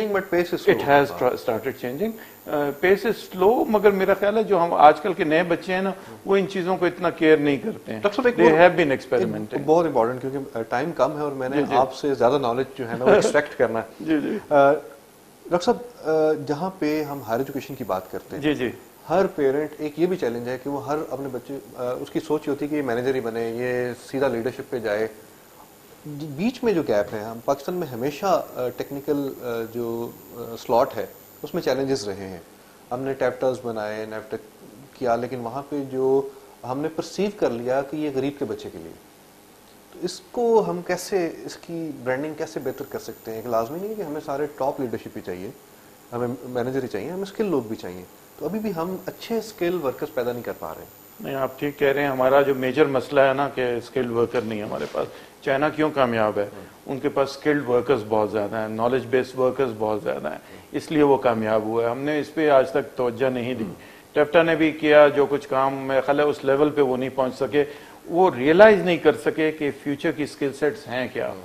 it has started changing. Pace is slow, مگر میرا خیال ہے جو ہم آج کل کے نئے بچے ہیں نا وہ ان چیزوں کو اتنا کیئر نہیں کرتے ہیں. They have been experimenting. بہت امپورٹنٹ کیونکہ ٹائم کم ہے اور میں نے آپ سے زیادہ نالج جو ہے نا وہ ایکسٹریکٹ کرنا ہے. جی جی ڈاکٹر صاحب جہاں پہ ہم ہائر ایجوکیشن کی بات کرتے ہیں, جی جی ہر پیرنٹ ایک یہ بھی چیلنج ہے کہ وہ ہر اپنے بچے اس کی سوچ ہوتی ہے کہ یہ مینیجر ہی بنے, یہ سیدھا لیڈرشپ پہ جائے. بیچ میں جو گیپ ہے, ہم پاکستان میں ہمیشہ ٹیکنیکل جو سلاٹ ہے اس میں چیلنجز رہے ہیں. ہم نے ٹیپٹاز بنائے, نیپٹک کیا, لیکن وہاں پہ جو ہم نے پرسیو کر لیا کہ یہ غریب کے بچے کے لیے. تو اس کو ہم کیسے, اس کی برانڈنگ کیسے بہتر کر سکتے ہیں؟ کہ لازمی نہیں ہے کہ ہمیں سارے ٹاپ لیڈرشپ ہی چاہیے, ہمیں مینیجر ہی چاہیے, ہمیں اسکل لوگ بھی چاہیے. تو ابھی بھی ہم اچھے اسکل ورکرز پیدا نہیں کر پا رہے ہیں. نہیں آپ ٹھیک کہہ رہے ہیں. ہمارا جو میجر مسئلہ ہے نا کہ اسکلڈ ورکر نہیں ہے ہمارے پاس. چائنا کیوں کامیاب ہے؟ ان کے پاس اسکلڈ ورکرز بہت زیادہ ہیں, نالج بیسڈ ورکرز بہت زیادہ ہیں, اس لیے وہ کامیاب ہوا ہے. ہم نے اس پہ آج تک توجہ نہیں دی. ٹیپٹا نے بھی کیا جو کچھ کام, میرا خیال ہے اس لیول پہ وہ نہیں پہنچ سکے. وہ ریئلائز نہیں کر سکے کہ فیوچر کی اسکل سیٹس ہیں کیا.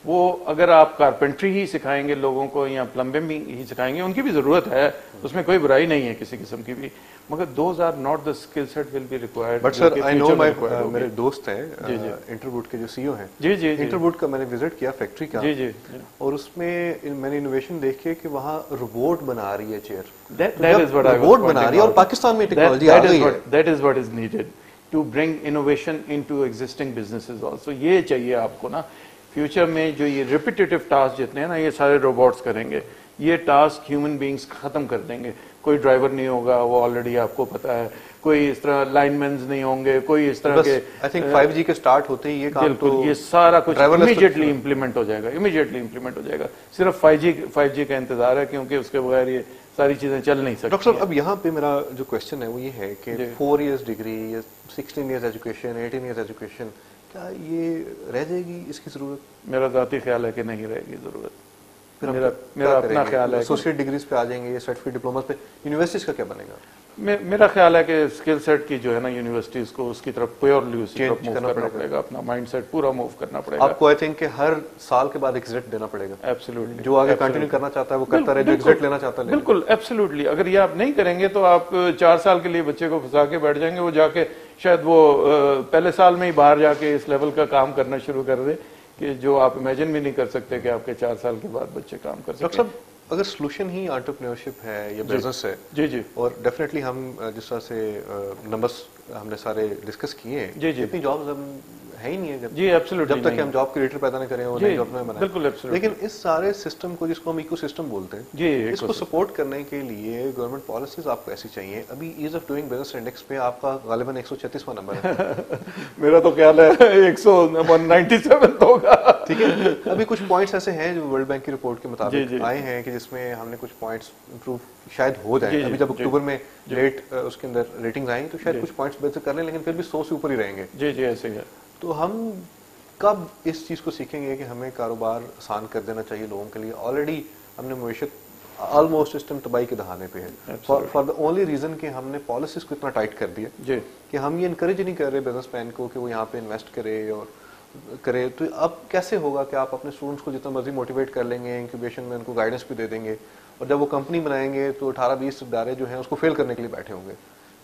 وہ اگر آپ کارپینٹری ہی سکھائیں گے لوگوں کو یا پلمبنگ ہی سکھائیں گے، ان کی بھی ضرورت ہے، اس میں کوئی برائی نہیں ہے کسی قسم کی بھی، مگر those are not the skill set will be required. But sir I know my میرے دوست ہیں انٹربوٹ کے جو سی او ہیں، جی جی انٹربوٹ کا میں نے وزٹ کیا فیکٹری کا، جی جی اور اس میں میں نے انوویشن دیکھے کہ وہاں روبوٹ بنا رہی ہے چیئر، روبوٹ بنا رہی ہے، اور پاکستان میں ٹیکنالوجی آ گئی ہے. That is what is needed to bring innovation into existing businesses also. یہ چاہیے آپ کو نا فیوچر میں، جو یہ ریپیٹیٹو ٹاسک جتنے ہیں نا یہ سارے روبوٹس کریں گے، یہ ٹاسک ہیومن بینگز ختم کر دیں گے. کوئی ڈرائیور نہیں ہوگا، وہ آلریڈی آپ کو پتا ہے، کوئی اس طرح لائن مینز نہیں ہوں گے، کوئی اس طرح کے. آئی تھنک فائیو جی کے سٹارٹ ہوتے ہی یہ کام بالکل یہ سارا کچھ امیڈیٹلی امپلیمنٹ ہو جائے گا، امیڈیٹلی امپلیمنٹ ہو جائے گا. صرف فائیو جی فائیو جی کا انتظار ہے، کیونکہ اس کے بغیر یہ ساری چیزیں چل نہیں سکتی. ڈاکٹر صاحب اب یہاں پہ میرا جو کوشچن ہے وہ یہ ہے کہ فور ایئرس ڈگری یا sixteen years education, eighteen years education, کیا یہ رہ جائے گی اس کی ضرورت؟ میرا ذاتی خیال ہے کہ نہیں رہے گی ضرورت. میرا میرا اپنا خیال ہے ایسوسیٹ ڈگریز پہ آ جائیں گے، سرٹیفکیٹ ڈپلوماز پہ، یونیورسٹیز کا کیا بنے گا؟ میرا خیال ہے کہ اسکل سیٹ کی جو ہے نا یونیورسٹیز کو اس کی طرف پیورلی اسی طرف موو کرنا پڑے گا، اپنا مائنڈ سیٹ پورا موو کرنا پڑے گا. آپ کو آئی تھنک کہ ہر سال کے بعد ایگزٹ دینا پڑے گا. ایبسلیوٹلی. جو آگے کنٹینیو کرنا چاہتا ہے وہ کرتا رہے، جو ایگزٹ لینا چاہتا ہے. بالکل ایبسلیوٹلی. اگر یہ آپ نہیں کریں گے تو آپ چار سال کے لیے بچے کو پھنسا کے بیٹھ جائیں گے، وہ جا کے شاید وہ پہلے سال میں ہی باہر جا کے اس لیول کا کام کرنا شروع کر دے کہ جو آپ امیجن بھی نہیں کر سکتے کہ آپ کے چار سال کے بعد بچے کام کر سکتے. ڈاکٹر صاحب اگر سولوشن ہی انٹرپرینیورشپ ہے یا بزنس ہے، جی جی، اور ڈیفینیٹلی ہم جس طرح سے نمبرس ہم نے سارے ڈسکس کیے ہیں، جی جی، اتنی جابز ہم ہے ہی نہیں ہے جی ایبسلیوٹلی، جب تک کہ ہم جاب کریٹر پیدا نہ کریں اور نئی جاب نہ بنائیں. بالکل ایبسلیوٹلی. لیکن اس سارے سسٹم کو جس کو ہم ایکو سسٹم بولتے ہیں، جی اس کو سپورٹ کرنے کے لیے گورنمنٹ پالیسیز آپ کو ایسی چاہیے. ابھی ease of doing business index پہ آپ کا غالباً ایک سو چھتیسواں نمبر ہے. میرا تو خیال ہے ایک سو نائنٹی سیون ہوگا. ٹھیک ہے، ابھی کچھ پوائنٹس ایسے ہیں جو ورلڈ بینک کی رپورٹ کے مطابق آئے ہیں کہ جس میں ہم نے کچھ پوائنٹس امپروو شاید ہو جائیں. ابھی جب اکتوبر میں ریٹ اس کے اندر ریٹنگز آئیں تو شاید کچھ پوائنٹس بہتر کر لیں، لیکن پھر بھی سو سے اوپر ہی رہیں گے. جی جی ایسے ہی ہے. تو ہم کب اس چیز کو سیکھیں گے کہ ہمیں کاروبار آسان کر دینا چاہیے لوگوں کے لیے؟ آلریڈی ہم نے معیشت آلموسٹ سسٹم تباہی کے دہانے پہ ہے، فار دا اونلی ریزن کہ ہم نے پالیسیز کو اتنا ٹائٹ کر دیا جی کہ ہم یہ انکریج نہیں کر رہے بزنس مین کو کہ وہ یہاں پہ انویسٹ کرے اور کرے. تو اب کیسے ہوگا کہ آپ اپنے اسٹوڈنٹس کو جتنا مرضی موٹیویٹ کر لیں گے، انکیوبیشن میں ان کو گائیڈنس بھی دے دیں گے، اور جب وہ کمپنی بنائیں گے تو اٹھارہ بیس ادارے جو ہیں اس کو فیل کرنے کے لیے بیٹھے ہوں گے.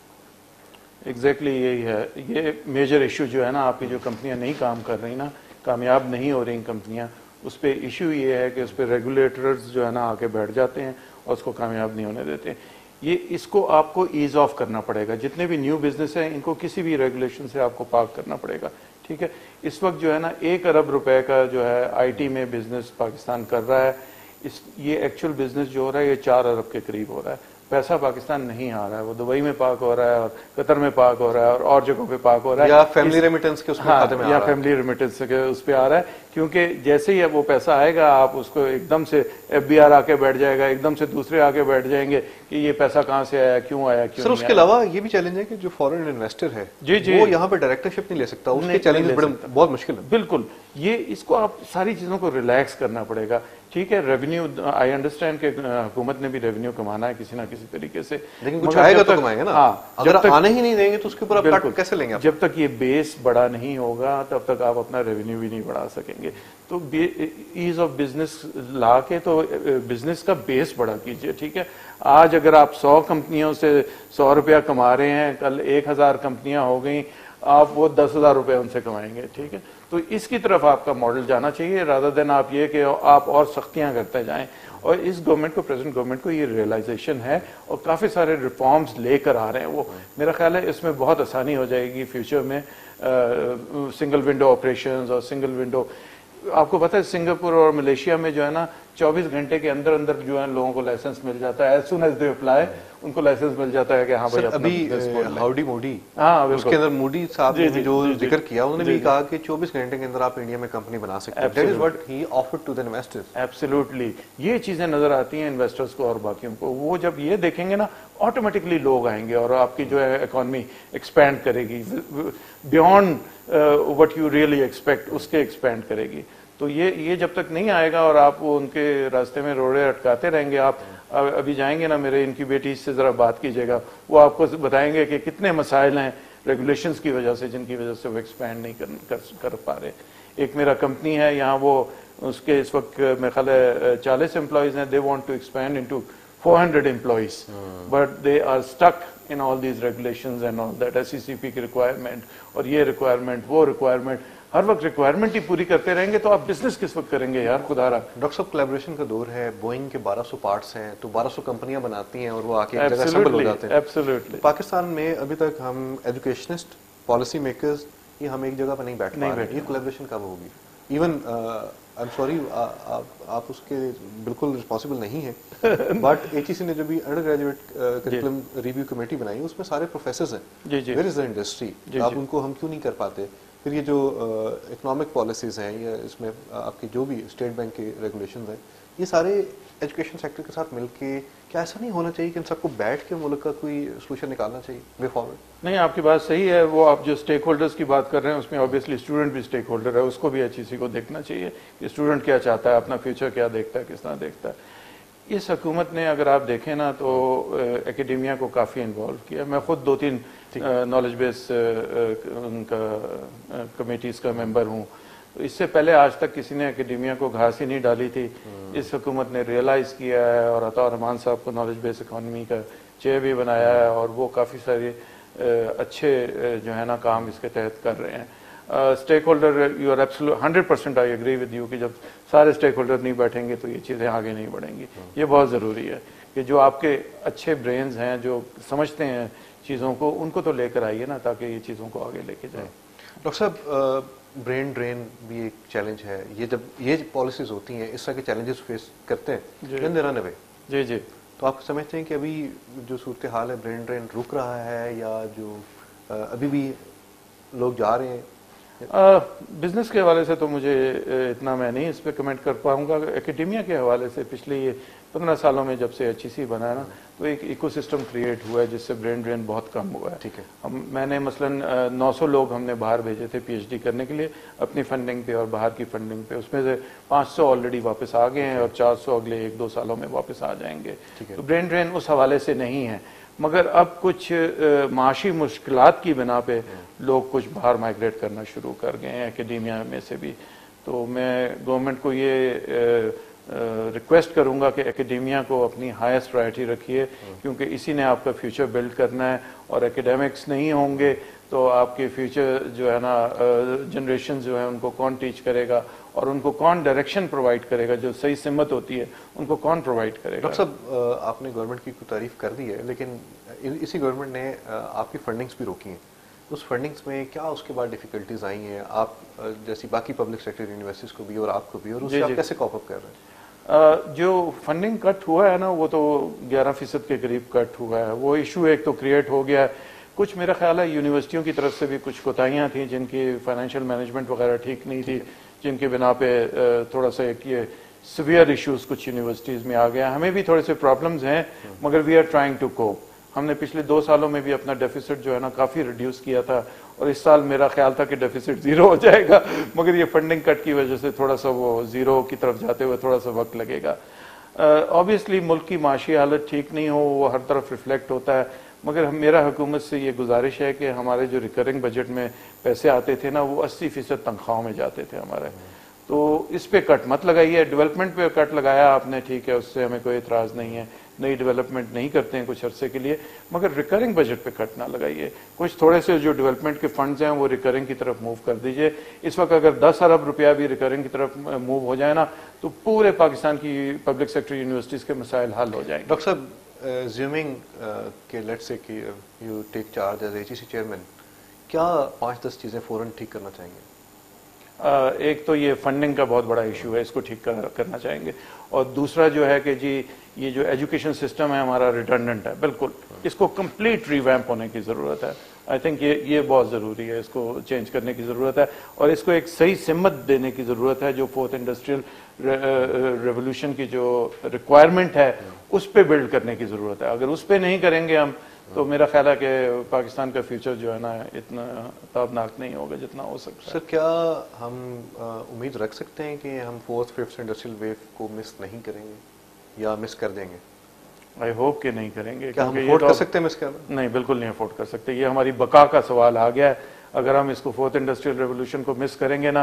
ایگزیکٹلی یہی ہے. یہ میجر ایشو جو ہے نا، آپ کی جو کمپنیاں نہیں کام کر رہی نا، کامیاب نہیں ہو رہی کمپنیاں، اس پہ ایشو یہ ہے کہ اس پہ ریگولیٹرز جو ہے نا آ کے بیٹھ جاتے ہیں اور اس کو کامیاب نہیں ہونے دیتے. یہ اس کو آپ کو ایز آف کرنا پڑے گا. جتنے بھی نیو بزنس ہیں ان کو کسی بھی ریگولیشن سے آپ کو پاک کرنا پڑے گا. ٹھیک ہے، اس وقت جو ہے نا ایک ارب روپے کا جو ہے آئی ٹی میں بزنس پاکستان کر رہا ہے. اس یہ ایکچوئل بزنس جو ہو رہا ہے یہ چار ارب کے قریب ہو رہا ہے. پیسہ پاکستان نہیں آ رہا ہے، وہ دبئی میں پاک ہو رہا ہے اور قطر میں پاک ہو رہا ہے اور اور جگہوں پہ پاک ہو رہا ہے، یا فیملی ریمیٹنس کے اس ہاں یا فیملی ریمیٹنس کے اس پہ آ رہا ہے. کیونکہ جیسے ہی وہ پیسہ آئے گا آپ اس کو ایک دم سے ایف بی آر آ کے بیٹھ جائے گا، ایک دم سے دوسرے آ کے بیٹھ جائیں گے کہ یہ پیسہ کہاں سے آیا، کیوں آیا، کیوں. سر اس کے علاوہ یہ بھی چیلنج ہے کہ جو فارن انویسٹر ہے جی جی وہ یہاں پہ ڈائریکٹرشپ نہیں لے سکتا، اس کے چیلنج بہت مشکل ہے. بالکل، یہ اس کو آپ ساری چیزوں کو ریلیکس کرنا پڑے گا. ٹھیک ہے، ریونیو آئی انڈرسٹینڈ کہ حکومت نے بھی ریونیو کمانا ہے کسی نہ کسی طریقے سے، لیکن کچھ آئے گا تو کمائیں گے نا. اگر آنے ہی نہیں دیں گے تو اس کے اوپر آپ کٹ کیسے لیں گے؟ جب تک یہ بیس بڑا نہیں ہوگا تب تک آپ اپنا ریونیو بھی نہیں بڑھا سکیں گے. تو ایز آف بزنس لا کے تو بزنس کا بیس بڑا کیجئے. ٹھیک ہے، آج اگر آپ سو کمپنیوں سے سو روپیہ کما رہے ہیں، کل ایک ہزار کمپنیاں ہو گئیں، آپ وہ دس ہزار روپے ان سے کمائیں گے. ٹھیک ہے، تو اس کی طرف آپ کا ماڈل جانا چاہیے رادر دین آپ یہ کہ آپ اور سختیاں کرتے جائیں. اور اس گورنمنٹ کو، پریزنٹ گورنمنٹ کو یہ ریئلائزیشن ہے اور کافی سارے ریفارمز لے کر آ رہے ہیں. وہ میرا خیال ہے اس میں بہت آسانی ہو جائے گی فیوچر میں. سنگل ونڈو آپریشنز اور سنگل ونڈو، آپ کو پتہ ہے سنگاپور اور ملیشیا میں جو ہے نا چوبیس گھنٹے کے اندر اندر جو ہے لوگوں کو لائسنس مل جاتا ہے. As soon as they apply ان کو لائسنس مل جاتا ہے کہ ہاں بھائی. ابھی ہاؤڈی موڈی، ہاں اس کے اندر موڈی صاحب نے جو ذکر کیا انہوں نے بھی کہا کہ چوبیس گھنٹے کے اندر آپ انڈیا میں کمپنی بنا سکتے ہیں. That is what he offered to the investors. Absolutely, یہ چیزیں نظر آتی ہیں انویسٹرز کو اور باقیوں کو. وہ جب یہ دیکھیں گے نا آٹومیٹکلی لوگ آئیں گے اور آپ کی جو ہے اکانومی ایکسپینڈ کرے گی beyond what you really expect, اس کے ایکسپینڈ کرے گی. تو یہ یہ جب تک نہیں آئے گا اور آپ ان کے راستے میں روڑے اٹکاتے رہیں گے. آپ ابھی جائیں گے نا میرے انکیوبیٹیز سے ذرا بات کیجیے گا، وہ آپ کو بتائیں گے کہ کتنے مسائل ہیں ریگولیشنز کی وجہ سے جن کی وجہ سے وہ ایکسپینڈ نہیں کر کر پا رہے. ایک میرا کمپنی ہے یہاں، وہ اس کے اس وقت میرے خیال ہے چالیس امپلائیز ہیں. They want to expand into four hundred employees, but they are stuck in all these regulations and all that, S E C P کی requirement اور یہ requirement وہ requirement. ہر وقت ریکوائرمنٹ ہی پوری کرتے رہیں گے تو آپ بزنس کس وقت کریں گے یار خدا رہا. ڈاکٹر صاحب کولیبریشن کا دور ہے, بوئنگ کے بارہ سو پارٹس ہیں تو بارہ سو کمپنیاں بناتی ہیں اور وہ آ کے ایک جگہ اسمبل ہو جاتے ہیں. ایبسلیوٹلی. پاکستان میں ابھی تک ہم ایجوکیشنسٹ, پالیسی میکرز, یہ ہم ایک جگہ پہ نہیں بیٹھ پا رہے. یہ کولیبریشن کب ہوگی؟ ایون آئی ایم سوری آپ اس کے بالکل رسپانسبل نہیں ہیں, بٹ ایچ ای سی نے جو بھی undergraduate curriculum review committee بنائی اس میں سارے پروفیسرز ہیں. Where is the industry? آپ ان کو ہم کیوں نہیں کر پاتے؟ پھر یہ جو اکنامک پالیسیز ہیں یا اس میں آپ کی جو بھی اسٹیٹ بینک کے ریگولیشنز ہیں, یہ سارے ایجوکیشن سیکٹر کے ساتھ مل کے, کیا ایسا نہیں ہونا چاہیے کہ ان سب کو بیٹھ کے ملک کا کوئی سولوشن نکالنا چاہیے وے فارورڈ؟ نہیں, آپ کی بات صحیح ہے. وہ آپ جو اسٹیک ہولڈرز کی بات کر رہے ہیں اس میں آبویسلی اسٹوڈنٹ بھی اسٹیک ہولڈر ہے, اس کو بھی ایچ ای سی کو دیکھنا چاہیے کہ اسٹوڈنٹ کیا چاہتا ہے, اپنا فیوچر کیا دیکھتا ہے, کس طرح دیکھتا ہے. اس حکومت نے اگر آپ دیکھیں نا تو اکیڈیمیا کو کافی انوالو کیا. میں خود دو تین نالج بیس ان کا کمیٹیز کا ممبر ہوں. اس سے پہلے آج تک کسی نے اکیڈیمیا کو گھاس ہی نہیں ڈالی تھی. اس حکومت نے ریئلائز کیا ہے اور عطا رحمان صاحب کو نالج بیس اکانومی کا چیئر بھی بنایا ہے اور وہ کافی سارے اچھے جو ہے نا کام اس کے تحت کر رہے ہیں. Stakeholder, you are absolute hundred percent I agree with you کہ جب سارے اسٹیک ہولڈر نہیں بیٹھیں گے تو یہ چیزیں آگے نہیں بڑھیں گی. یہ بہت ضروری ہے کہ جو آپ کے اچھے برینز ہیں جو سمجھتے ہیں چیزوں کو, ان کو تو لے کر آئیے نا تاکہ یہ چیزوں کو آگے لے کے جائیں. ڈاکٹر صاحب, برین ڈرین بھی ایک چیلنج ہے. یہ جب یہ پالیسیز ہوتی ہیں اس طرح کے چیلنجز فیس کرتے ہیں دین دے رن اوے. جی جی. تو آپ سمجھتے ہیں کہ ابھی جو صورتحال ہے برین ڈرین رک رہا ہے یا جو ابھی بھی لوگ جا رہے ہیں؟ بزنس کے حوالے سے تو مجھے اتنا میں نہیں اس پہ کمنٹ کر پاؤں گا. اکیڈیمیا کے حوالے سے پچھلے یہ پندرہ سالوں میں جب سے ایچ ای سی بنا ہے نا تو ایک ایکو سسٹم کریٹ ہوا ہے جس سے برین ڈرین بہت کم ہوا ہے. ٹھیک ہے. ہم میں نے مثلاً نو سو لوگ ہم نے باہر بھیجے تھے پی ایچ ڈی کرنے کے لیے اپنی فنڈنگ پہ اور باہر کی فنڈنگ پہ. اس میں سے پانچ سو آلریڈی واپس آ گئے ہیں اور چار سو اگلے ایک دو سالوں میں واپس آ جائیں گے. تو برین ڈرین اس حوالے سے نہیں ہے, مگر اب کچھ معاشی مشکلات کی بنا پہ لوگ کچھ باہر مائگریٹ کرنا شروع کر گئے ہیں اکیڈیمیا میں سے بھی. تو میں گورنمنٹ کو یہ ریکویسٹ کروں گا کہ اکیڈیمیا کو اپنی ہائیسٹ پرائرٹی رکھیے کیونکہ اسی نے آپ کا فیوچر بلڈ کرنا ہے. اور اکیڈیمکس نہیں ہوں گے تو آپ کے فیوچر جو ہے نا جنریشن جو ہے ان کو کون ٹیچ کرے گا اور ان کو کون ڈائریکشن پرووائڈ کرے گا, جو صحیح سمت ہوتی ہے ان کو کون پرووائڈ کرے گا. ڈاکٹر صاحب, آپ نے گورنمنٹ کی تعریف کر دی ہے لیکن اسی گورنمنٹ نے آپ کی فنڈنگز بھی روکی ہیں. اس فنڈنگز میں کیا اس کے بعد ڈیفیکلٹیز آئی ہیں آپ جیسی باقی پبلک سیکٹر یونیورسٹیز کو بھی اور آپ کو بھی, اور اس سے آپ کیسے کوپ اپ کر رہے ہیں؟ جو فنڈنگ کٹ ہوا ہے نا وہ تو گیارہ فیصد کے قریب کٹ ہوا ہے. وہ ایشو ایک تو کریٹ ہو گیا ہے. کچھ میرا خیال ہے یونیورسٹیوں کی طرف سے بھی کچھ کوتاہیاں تھیں جن کی فائنینشیل مینجمنٹ وغیرہ ٹھیک نہیں تھی, جن کے بنا پہ تھوڑا سا ایک یہ سویئر ایشوز کچھ یونیورسٹیز میں آ گیا. ہمیں بھی تھوڑے سے پرابلمز ہیں مگر we are trying to cope. ہم نے پچھلے دو سالوں میں بھی اپنا ڈیفیسٹ جو ہے نا کافی ریڈیوس کیا تھا اور اس سال میرا خیال تھا کہ ڈیفیسٹ زیرو ہو جائے گا, مگر یہ فنڈنگ کٹ کی وجہ سے تھوڑا سا وہ زیرو کی طرف جاتے ہوئے تھوڑا سا وقت لگے گا. آبویسلی ملک کی معاشی حالت ٹھیک نہیں ہو وہ ہر طرف ریفلیکٹ ہوتا ہے, مگر میرا حکومت سے یہ گزارش ہے کہ ہمارے جو ریکرنگ بجٹ میں پیسے آتے تھے نا وہ اسی فیصد تنخواہوں میں جاتے تھے ہمارے. تو اس پہ کٹ مت لگائیے. ڈیولپمنٹ پہ کٹ لگایا آپ نے ٹھیک ہے, اس سے ہمیں کوئی اعتراض نہیں ہے, نئی ڈیولپمنٹ نہیں کرتے ہیں کچھ عرصے کے لیے, مگر ریکرنگ بجٹ پہ کٹ نہ لگائیے. کچھ تھوڑے سے جو ڈیولپمنٹ کے فنڈز ہیں وہ ریکرنگ کی طرف موو کر دیجئے. اس وقت اگر دس ارب روپیہ بھی ریکرنگ کی طرف موو ہو جائے نا تو پورے پاکستان کی پبلک سیکٹر یونیورسٹیز کے مسائل حل ہو جائیں گے. ڈاکٹر صاحب, زیومنگ کہ لیٹ سے کہ you take charge as H E C chairman, کیا پانچ دس چیزیں فوراً ٹھیک کرنا چاہیں گے؟ ایک تو یہ فنڈنگ کا بہت بڑا ایشو ہے, اس کو ٹھیک کرنا چاہیں گے. اور دوسرا جو ہے کہ جی یہ جو ایجوکیشن سسٹم ہے ہمارا ریڈنڈنٹ ہے بالکل, اس کو کمپلیٹ ریویمپ ہونے کی ضرورت ہے. آئی تھنک یہ یہ بہت ضروری ہے, اس کو چینج کرنے کی ضرورت ہے اور اس کو ایک صحیح سمت دینے کی ضرورت ہے. جو فورتھ انڈسٹریل ریولوشن کی جو ریکوائرمنٹ ہے اس پہ بلڈ کرنے کی ضرورت ہے. اگر اس پہ نہیں کریں گے ہم تو میرا خیال ہے کہ پاکستان کا فیوچر جو ہے نا اتنا تابناک نہیں ہوگا جتنا ہو سکتا ہے. سر, کیا ہم امید رکھ سکتے ہیں کہ ہم فورتھ ففتھ انڈسٹریل ویو کو مس نہیں کریں گے یا مس کر دیں گے؟ آئی ہوپ کہ نہیں کریں گے. کیا ہم افورڈ کر سکتے ہیں مس کرنا؟ نہیں, بالکل نہیں افورڈ کر سکتے. یہ ہماری بقا کا سوال آ گیا ہے. اگر ہم اس کو فورتھ انڈسٹریل ریولوشن کو مس کریں گے نا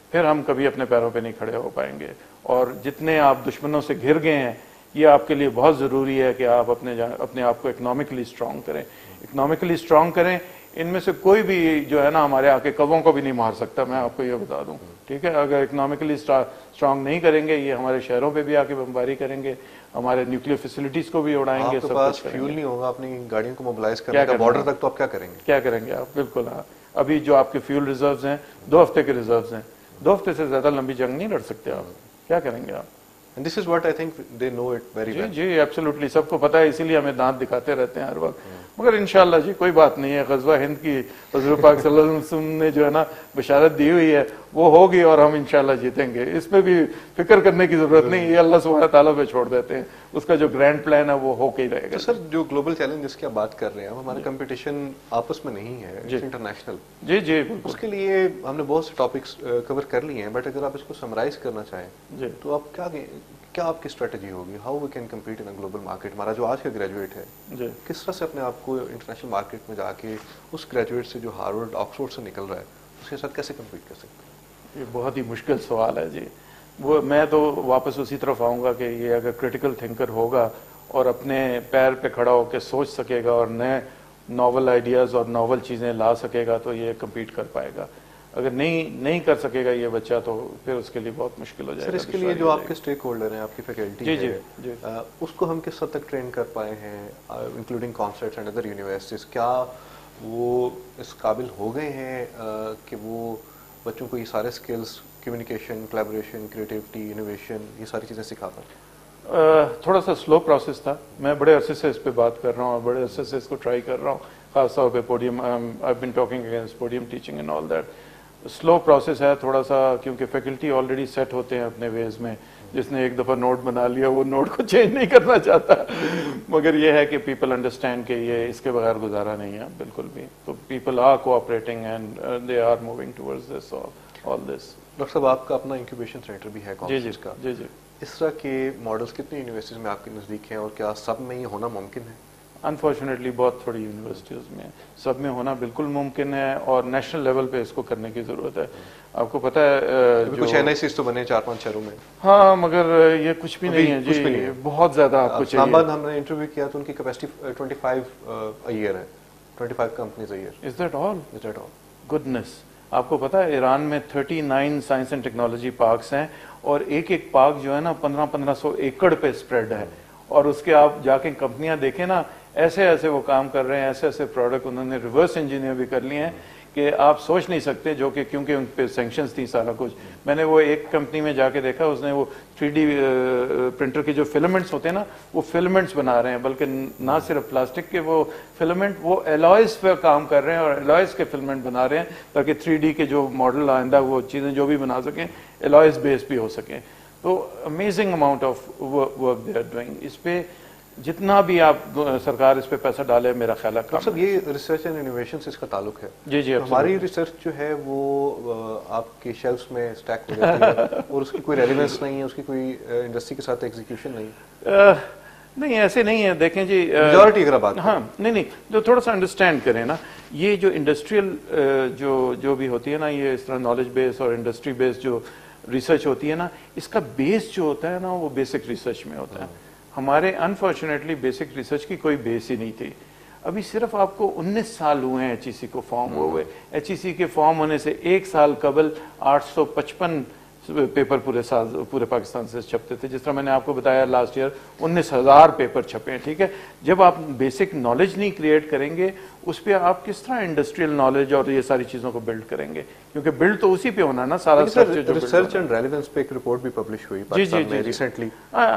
پھر ہم کبھی اپنے پیروں پہ نہیں کھڑے ہو پائیں گے. اور جتنے آپ دشمنوں سے گھر گئے ہیں یہ آپ کے لیے بہت ضروری ہے کہ آپ اپنے اپنے آپ کو اکنامکلی اسٹرانگ کریں. اکنامکلی اسٹرانگ کریں. ان میں سے کوئی بھی جو ہے نا ہمارے آ کے کووں کو بھی نہیں مار سکتا, میں آپ کو یہ بتا دوں. ٹھیک ہے, اگر اکنامکلی اسٹرانگ نہیں کریں گے یہ ہمارے شہروں پہ بھی آ کے بمباری کریں گے, ہمارے نیوکلیر فیسلٹیز کو بھی اڑائیں گے. آپ کے پاس فیول نہیں ہوگا اپنی گاڑیوں کو موبلائز کرنے کا کرنا بارڈر تک, تو آپ کیا کریں گے؟ کیا کریں گے آپ؟ بالکل. ہاں, ابھی جو آپ کے فیول ریزروز ہیں دو ہفتے کے ریزروز ہیں, دو ہفتے سے زیادہ لمبی جنگ نہیں لڑ سکتے آپ. کیا کریں گے آپ؟ And this is what I think they know it very جی well. جی ایبسولوٹلی, سب کو پتا ہے, اسی لیے ہمیں دانت دکھاتے رہتے ہیں ہر وقت. مگر انشاءاللہ جی کوئی بات نہیں ہے, غزوہ ہند کی حضور پاک صلی اللہ علیہ وسلم نے جو ہے نا بشارت دی ہوئی ہے وہ ہوگی اور ہم انشاءاللہ جیتیں گے. اس میں بھی فکر کرنے کی ضرورت نہیں, یہ اللہ سبحانہ تعالیٰ پہ چھوڑ دیتے ہیں, اس کا جو گرینڈ پلان ہے وہ ہو کے ہی رہے گا. سر جو گلوبل چیلنج جس کی آپ بات کر رہے ہیں, ہمارا کمپٹیشن آپس میں نہیں ہے, انٹرنیشنل. جی جی اس کے لیے ہم نے بہت سے ٹاپکس کور کر لیے ہیں, بٹ اگر آپ اس کو سمرائز کرنا چاہیں تو آپ کیا کیا آپ کی اسٹریٹجی ہوگی؟ How we can compete in global market? ہمارا جو آج کا گریجویٹ ہے کس طرح سے اپنے آپ کو انٹرنیشنل مارکیٹ میں جا کے اس گریجویٹ سے جو ہارورڈ آکسفورڈ سے نکل رہا ہے اس کے ساتھ کیسے کمپیٹ کر سکتے ہیں؟ یہ بہت ہی مشکل سوال ہے جی. وہ میں تو واپس اسی طرف آؤں گا کہ یہ اگر کریٹیکل تھنکر ہوگا اور اپنے پیر پہ کھڑا ہو کے سوچ سکے گا اور نئے ناول آئیڈیاز اور ناول چیزیں لا سکے گا تو یہ کمپیٹ کر پائے گا. اگر نہیں نہیں کر سکے گا یہ بچہ تو پھر اس کے لیے بہت مشکل ہو جائے گا. سر اس کے لیے جو آپ کے اسٹیک ہولڈر ہیں, آپ کی فیکلٹی جی جی جی اس کو ہم کس حد تک ٹرین کر پائے ہیں, including concerts and other universities? کیا وہ اس قابل ہو گئے ہیں کہ وہ بچوں کو یہ سارے skills, communication, collaboration, creativity, innovation, یہ ساری چیزیں سکھا پائیں؟ تھوڑا سا سلو پروسیس تھا. میں بڑے عرصے سے اس پہ بات کر رہا ہوں اور بڑے عرصے سے اس کو ٹرائی کر رہا ہوں, خاص طور پہ podium. I been talking against podium teaching and all that. Slow process ہے تھوڑا سا, کیونکہ فیکلٹی آلریڈی سیٹ ہوتے ہیں اپنے ویز میں. جس نے ایک دفعہ نوٹ بنا لیا وہ نوٹ کو چینج نہیں کرنا چاہتا. مگر یہ ہے کہ پیپل انڈرسٹینڈ کہ یہ اس کے بغیر گزارا نہیں ہے بالکل بھی. تو people are cooperating and they are moving towards this all this. Doctor صاحب آپ کا اپنا انکیوبیشن سینٹر بھی ہے کانفرنس کا. جی جی. اس طرح کے ماڈلس کتنی یونیورسٹیز میں آپ کے نزدیک ہیں اور کیا سب میں یہ ہونا ممکن ہے؟ انفارچونیٹلی بہت تھوڑی یونیورسٹیز میں, سب میں ہونا بالکل ممکن ہے اور نیشنل لیول پہ اس کو کرنے کی ضرورت ہے. آپ کو پتہ ہے کچھ این آئی سیز تو بنے چار پانچ شہروں میں. ہاں مگر یہ کچھ بھی نہیں ہے جی, بہت زیادہ آپ کو چاہیے. اسلام آباد ہم نے انٹرویو کیا تو ان کی کیپیسٹی ٹوئنٹی فائیو ایئر ہے, twenty five companies year. Is that all? Is that all? Goodness. آپ کو پتا ہے ایران میں thirty nine science and technology parks ہیں اور ایک ایک پارک جو ہے نا پندرہ پندرہ سو ایکڑ پہ اسپریڈ ہے. اور اس کے آپ جا کے کمپنیاں دیکھیں نا, ایسے ایسے وہ کام کر رہے ہیں, ایسے ایسے پروڈکٹ انہوں نے ریورس انجینئر بھی کر لیے ہیں کہ آپ سوچ نہیں سکتے, جو کہ کیونکہ ان پہ سینکشنز تھی سارا کچھ. میں نے وہ ایک کمپنی میں جا کے دیکھا, اس نے وہ تھری ڈی پرنٹر کے جو فلمنٹس ہوتے ہیں نا وہ فلمنٹس بنا رہے ہیں, بلکہ نہ صرف پلاسٹک کے وہ فلمنٹ, وہ الائز پہ کام کر رہے ہیں اور الائز کے فلمنٹ بنا رہے ہیں تاکہ تھری ڈی کے جو ماڈل آئندہ وہ چیزیں جو بھی بنا سکیں الائز بیس بھی ہو سکیں. تو amazing amount of work they are doing. اس پہ جتنا بھی آپ سرکار اس پہ پیسہ ڈالے میرا خیال ہے. سب یہ ریسرچ اینڈ انوویشن سے اس کا تعلق ہے. جی جی. ہماری ریسرچ جو ہے وہ آپ کی شیلفز میں اسٹیک ہو جاتی ہے اور اس کی کوئی ریلیونس نہیں ہے, اس کی کوئی انڈسٹری کے ساتھ ایگزیکیوشن نہیں. نہیں ایسے نہیں ہے. دیکھیں جی میجورٹی اگر بات, ہاں نہیں نہیں, جو تھوڑا سا انڈرسٹینڈ کریں نا, یہ جو انڈسٹریل جو جو بھی ہوتی ہے نا, یہ اس طرح نالج بیس اور انڈسٹری بیس جو ریسرچ ہوتی ہے نا, اس کا بیس جو ہوتا ہے نا وہ بیسک ریسرچ میں ہوتا ہے. ہمارے انفارچونیٹلی بیسک ریسرچ کی کوئی بیس ہی نہیں تھی. ابھی صرف آپ کو انیس سال ہوئے ہیں ایچ ای سی کو فارم ہوئے. ایچ ای سی کے فارم ہونے سے ایک سال قبل آٹھ سو پچپن پیپر پورے سال پورے پاکستان سے چھپتے تھے. جس طرح میں نے آپ کو بتایا لاسٹ ایئر انیس ہزار پیپر چھپے ہیں. ٹھیک ہے, جب آپ بیسک نالج نہیں کریٹ کریں گے اس پہ آپ کس طرح انڈسٹریل نالج اور یہ ساری چیزوں کو بلڈ کریں گے, کیونکہ بلڈ تو اسی پہ ہونا نا سارا. ریسرچ اینڈ ریلیونس پہ ایک رپورٹ بھی پبلش ہوئی پاکستان میں ریسنٹلی,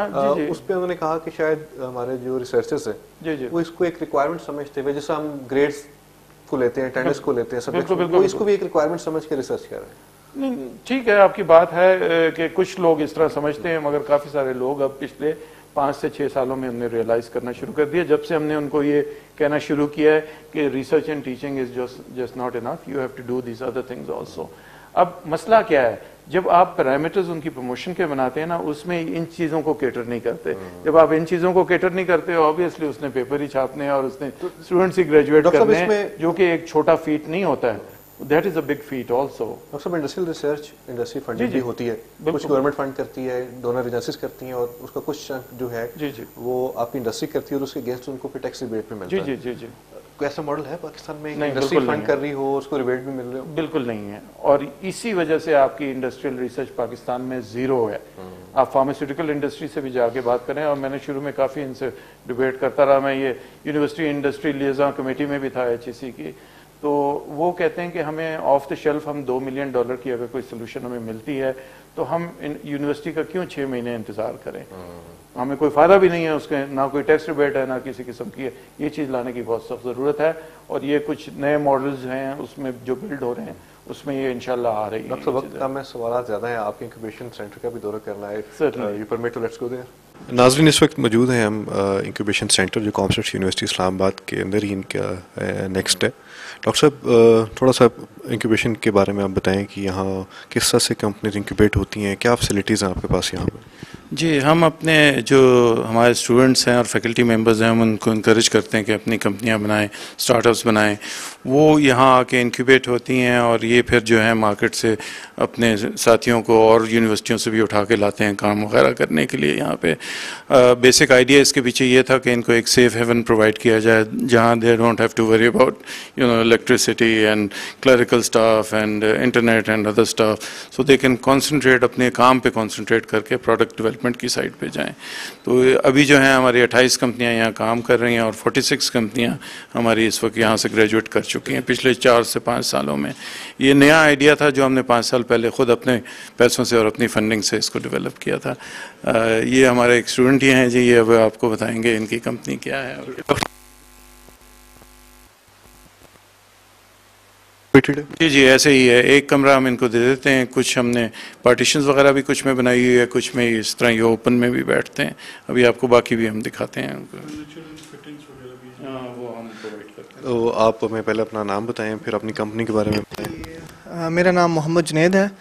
اس پہ انہوں نے کہا کہ شاید ہمارے جو ریسرچرز ہیں وہ اس کو ایک ریکوائرمنٹ سمجھتے ہوئے, جیسے ہم گریڈس کو لیتے ہیں, اٹینڈنس کو لیتے ہیں, سبجیکٹ کو, اس کو بھی ایک ریکوائرمنٹ سمجھ کے ریسرچ کر رہے ہیں. نہیں ٹھیک ہے, آپ کی بات ہے کہ کچھ لوگ اس طرح سمجھتے ہیں, مگر کافی سارے لوگ اب پچھلے پانچ سے چھ سالوں میں ہم نے ریئلائز کرنا شروع کر دیا, جب سے ہم نے ان کو یہ کہنا شروع کیا ہے کہ research and teaching is just just not enough, you have to do these other things also. اب مسئلہ کیا ہے, جب آپ پیرامیٹرز ان کی پروموشن کے بناتے ہیں نا, اس میں ان چیزوں کو کیٹر نہیں کرتے. جب آپ ان چیزوں کو کیٹر نہیں کرتے, آبویسلی اس نے پیپر ہی چھاپنے اور اس نے اسٹوڈنٹس ہی گریجویٹ کرنے ہیں, جو کہ ایک چھوٹا فیٹ نہیں ہوتا ہے. That is a big feat also. Doctor صاحب انڈسٹریل ریسرچ انڈسٹری فنڈنگ بھی ہوتی ہے, کچھ گورنمنٹ فنڈ کرتی ہے, ڈونر ایجنسیز کرتی ہیں, اور اس کا کچھ چنک جو ہے وہ آپ کی انڈسٹری کرتی ہے اور اس کے اگینسٹ ان کو پھر ٹیکس ریبیٹ میں ملتا ہے. جی جی جی کوئی ایسا ماڈل ہے پاکستان میں انڈسٹری فنڈ کر رہی ہو اس کو ریبیٹ بھی مل رہے ہو؟ بالکل نہیں ہے, اور اسی وجہ سے آپ کی انڈسٹریل ریسرچ پاکستان میں زیرو ہے. آپ فارماسیوٹیکل انڈسٹری سے بھی جا کے بات کریں, اور میں نے شروع میں کافی ان سے ڈیبیٹ کرتا رہا, میں یہ یونیورسٹی انڈسٹری لیزاں کمیٹی میں بھی تھا ایچ ای سی کی, تو وہ کہتے ہیں کہ ہمیں آف دا شیلف ہم دو ملین ڈالر کی اگر کوئی سولوشن ہمیں ملتی ہے تو ہم یونیورسٹی کا کیوں چھ مہینے انتظار کریں, ہمیں کوئی فائدہ بھی نہیں ہے اس کے, نہ کوئی ٹیکس ریبیٹ ہے نہ کسی قسم کی ہے. یہ چیز لانے کی بہت سخت ضرورت ہے, اور یہ کچھ نئے ماڈلز ہیں اس میں جو بلڈ ہو رہے ہیں اس میں یہ انشاءاللہ آ رہی ہے. ڈاکٹر وقت کم ہے, سوالات زیادہ ہیں, آپ کے انکیوبیشن سینٹر کا بھی دورہ کرنا ہے, you permit to let's go there. ناظرین اس وقت موجود ہیں ہم انکیوبیشن سینٹر جو کامسٹس یونیورسٹی اسلام آباد کے اندر ہی ان کا نیکسٹ ہے. ڈاکٹر صاحب تھوڑا سا انکیوبیشن کے بارے میں آپ بتائیں کہ یہاں کس طرح سے کمپنیز انکیوبیٹ ہوتی ہیں, کیا فیسلٹیز ہیں آپ کے پاس یہاں پر؟ جی, ہم اپنے جو ہمارے اسٹوڈنٹس ہیں اور فیکلٹی ممبرز ہیں ہم ان کو انکریج کرتے ہیں کہ اپنی کمپنیاں بنائیں, اسٹارٹ اپس بنائیں. وہ یہاں آ کے انکیوبیٹ ہوتی ہیں اور یہ پھر جو ہے مارکیٹ سے اپنے ساتھیوں کو اور یونیورسٹیوں سے بھی اٹھا کے لاتے ہیں کام وغیرہ کرنے کے لیے. یہاں پہ بیسک آئیڈیا اس کے پیچھے یہ تھا کہ ان کو ایک سیف ہیون پرووائڈ کیا جائے جہاں they don't have to worry about you know electricity and clerical staff and internet and other staff, so they can concentrate اپنے کام پہ کانسنٹریٹ کر کے پروڈکٹ ڈیولپمنٹ کی سائڈ پہ جائیں. تو ابھی جو ہیں ہماری اٹھائیس کمپنیاں یہاں کام کر رہی ہیں اور فورٹی سکس کمپنیاں ہماری اس وقت یہاں سے گریجویٹ کر چکی ہیں پچھلے چار سے پانچ سالوں میں. یہ نیا آئیڈیا تھا جو ہم نے پانچ سال پہلے خود اپنے پیسوں سے اور اپنی فنڈنگ سے اس کو ڈیولپ کیا تھا. یہ ہمارے ایک اسٹوڈنٹ ہی ہیں جی, یہ اب آپ کو بتائیں گے ان کی کمپنی کیا ہے. جی جی ایسے ہی ہے, ایک کمرہ ہم ان کو دے دیتے ہیں, کچھ ہم نے پارٹیشنز وغیرہ بھی کچھ میں بنائی ہوئی ہے, کچھ میں اس طرح یہ اوپن میں بھی بیٹھتے ہیں. ابھی آپ کو باقی بھی ہم دکھاتے ہیں. تو آپ ہمیں پہلے اپنا نام بتائیں پھر اپنی کمپنی کے بارے میں بتائیں. میرا نام محمد جنید ہے.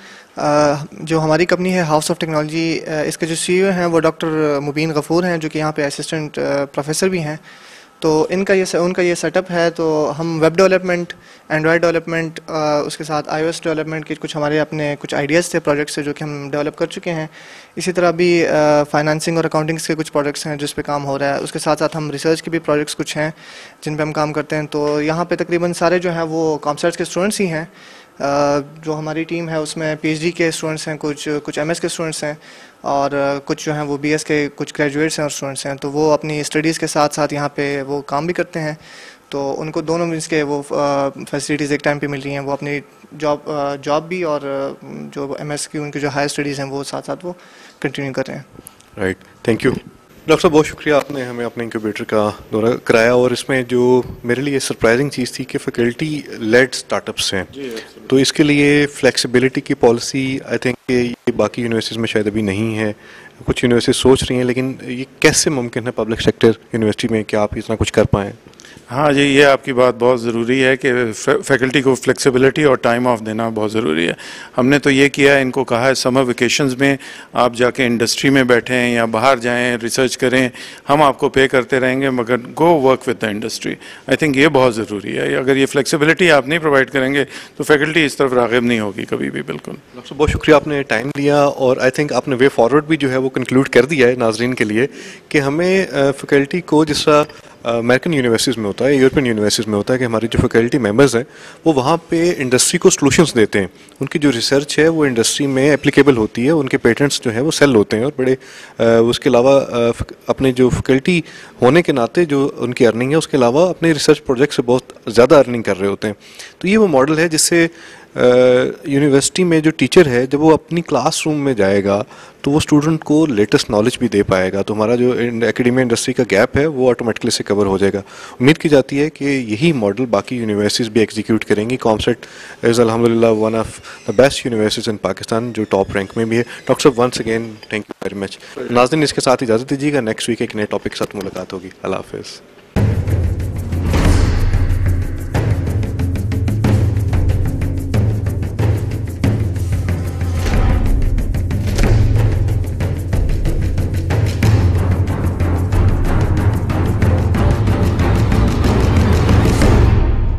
جو ہماری کمپنی ہے ہاؤس آف ٹیکنالوجی, اس کے جو سی او ہیں وہ ڈاکٹر مبین غفور ہیں جو کہ یہاں پہ اسسٹنٹ پروفیسر بھی ہیں. تو ان کا یہ ان کا یہ سیٹ اپ ہے. تو ہم ویب ڈیولپمنٹ, اینڈرائڈ ڈیولپمنٹ, اس کے ساتھ آئی او ایس ڈیولپمنٹ کے کچھ ہمارے اپنے کچھ آئیڈیاز تھے پروجیکٹس سے جو کہ ہم ڈیولپ کر چکے ہیں. اسی طرح بھی فائنانسنگ اور اکاؤنٹنگس کے کچھ پروجیکٹس ہیں جس پہ کام ہو رہا ہے. اس کے ساتھ ساتھ ہم ریسرچ کے بھی پروجیکٹس کچھ ہیں جن پہ ہم کام کرتے ہیں. تو یہاں پہ تقریباً سارے جو ہیں وہ کامسٹس کے اسٹوڈنٹس ہی ہیں. جو ہماری ٹیم ہے اس میں پی ایچ ڈی کے اسٹوڈنٹس ہیں, کچھ کچھ ایم ایس کے اسٹوڈنٹس ہیں, اور کچھ جو ہیں وہ بی ایس کے کچھ گریجویٹس ہیں اور اسٹوڈنٹس ہیں. تو وہ اپنی اسٹڈیز کے ساتھ ساتھ یہاں پہ وہ کام بھی کرتے ہیں. تو ان کو دونوں مینس کے وہ فیسلٹیز ایک ٹائم پہ مل رہی ہیں. وہ اپنی جاب جاب بھی اور جو ایم ایس کی ان کی جو ہائر اسٹڈیز ہیں وہ ساتھ ساتھ وہ کنٹینیو کر رہے ہیں. Right, thank you. ڈاکٹر صاحب بہت شکریہ, آپ نے ہمیں اپنے انکیوبیٹر کا دورہ کرایا. اور اس میں جو میرے لیے سرپرائزنگ چیز تھی کہ فیکلٹی لیڈ اسٹارٹ اپس ہیں, تو اس کے لیے فلیکسیبلٹی کی پالیسی آئی تھنک کہ یہ باقی یونیورسٹیز میں شاید ابھی نہیں ہے. کچھ یونیورسٹیز سوچ رہی ہیں, لیکن یہ کیسے ممکن ہے پبلک سیکٹر یونیورسٹی میں کہ آپ اتنا کچھ کر پائیں؟ ہاں جی, یہ آپ کی بات بہت ضروری ہے کہ فیکلٹی کو فلیکسیبلٹی اور ٹائم آف دینا بہت ضروری ہے. ہم نے تو یہ کیا ہے, ان کو کہا ہے سمر ویکیشنز میں آپ جا کے انڈسٹری میں بیٹھیں یا باہر جائیں ریسرچ کریں, ہم آپ کو پے کرتے رہیں گے مگر go work with the industry. I think یہ بہت ضروری ہے. اگر یہ فلیکسیبلٹی آپ نہیں پرووائڈ کریں گے تو فیکلٹی اس طرف راغب نہیں ہوگی کبھی بھی. بالکل ڈاکٹر بہت شکریہ, آپ نے ٹائم دیا, اور آئی تھنک آپ نے وے فارورڈ بھی جو ہے وہ کنکلوڈ کر دیا ہے ناظرین کے لیے کہ ہمیں فیکلٹی کو جس طرح امریکن یونیورسٹیز میں ہوتا ہے, یورپین یونیورسٹیز میں ہوتا ہے کہ ہماری جو فیکلٹی ممبرز ہیں وہ وہاں پہ انڈسٹری کو سلوشنز دیتے ہیں. ان کی جو ریسرچ ہے وہ انڈسٹری میں اپلیکیبل ہوتی ہے, ان کے پیٹنٹس جو ہیں وہ سیل ہوتے ہیں, اور بڑے اس کے علاوہ اپنے جو فیکلٹی ہونے کے ناطے جو ان کی ارننگ ہے اس کے علاوہ اپنے ریسرچ پروجیکٹ سے بہت زیادہ ارننگ کر رہے ہوتے ہیں. تو یہ وہ ماڈل ہے جس سے یونیورسٹی میں جو ٹیچر ہے جب وہ اپنی کلاس روم میں جائے گا تو وہ اسٹوڈنٹ کو لیٹسٹ نالج بھی دے پائے گا. تو ہمارا جو اکیڈمیا انڈسٹری کا گیپ ہے وہ آٹومیٹکلی سے کور ہو جائے گا. امید کی جاتی ہے کہ یہی ماڈل باقی یونیورسٹیز بھی ایگزیکیوٹ کریں گی. کامسٹ از الحمد للہ one of the best universities in Pakistan جو ٹاپ رینک میں بھی ہے. ڈاکٹر صاحب once again thank you very much. ناظرین اس کے ساتھ اجازت دیجیے گا, نیکسٹ ویک ایک نئے ٹاپک کے ساتھ ملاقات ہوگی. اللہ حافظ.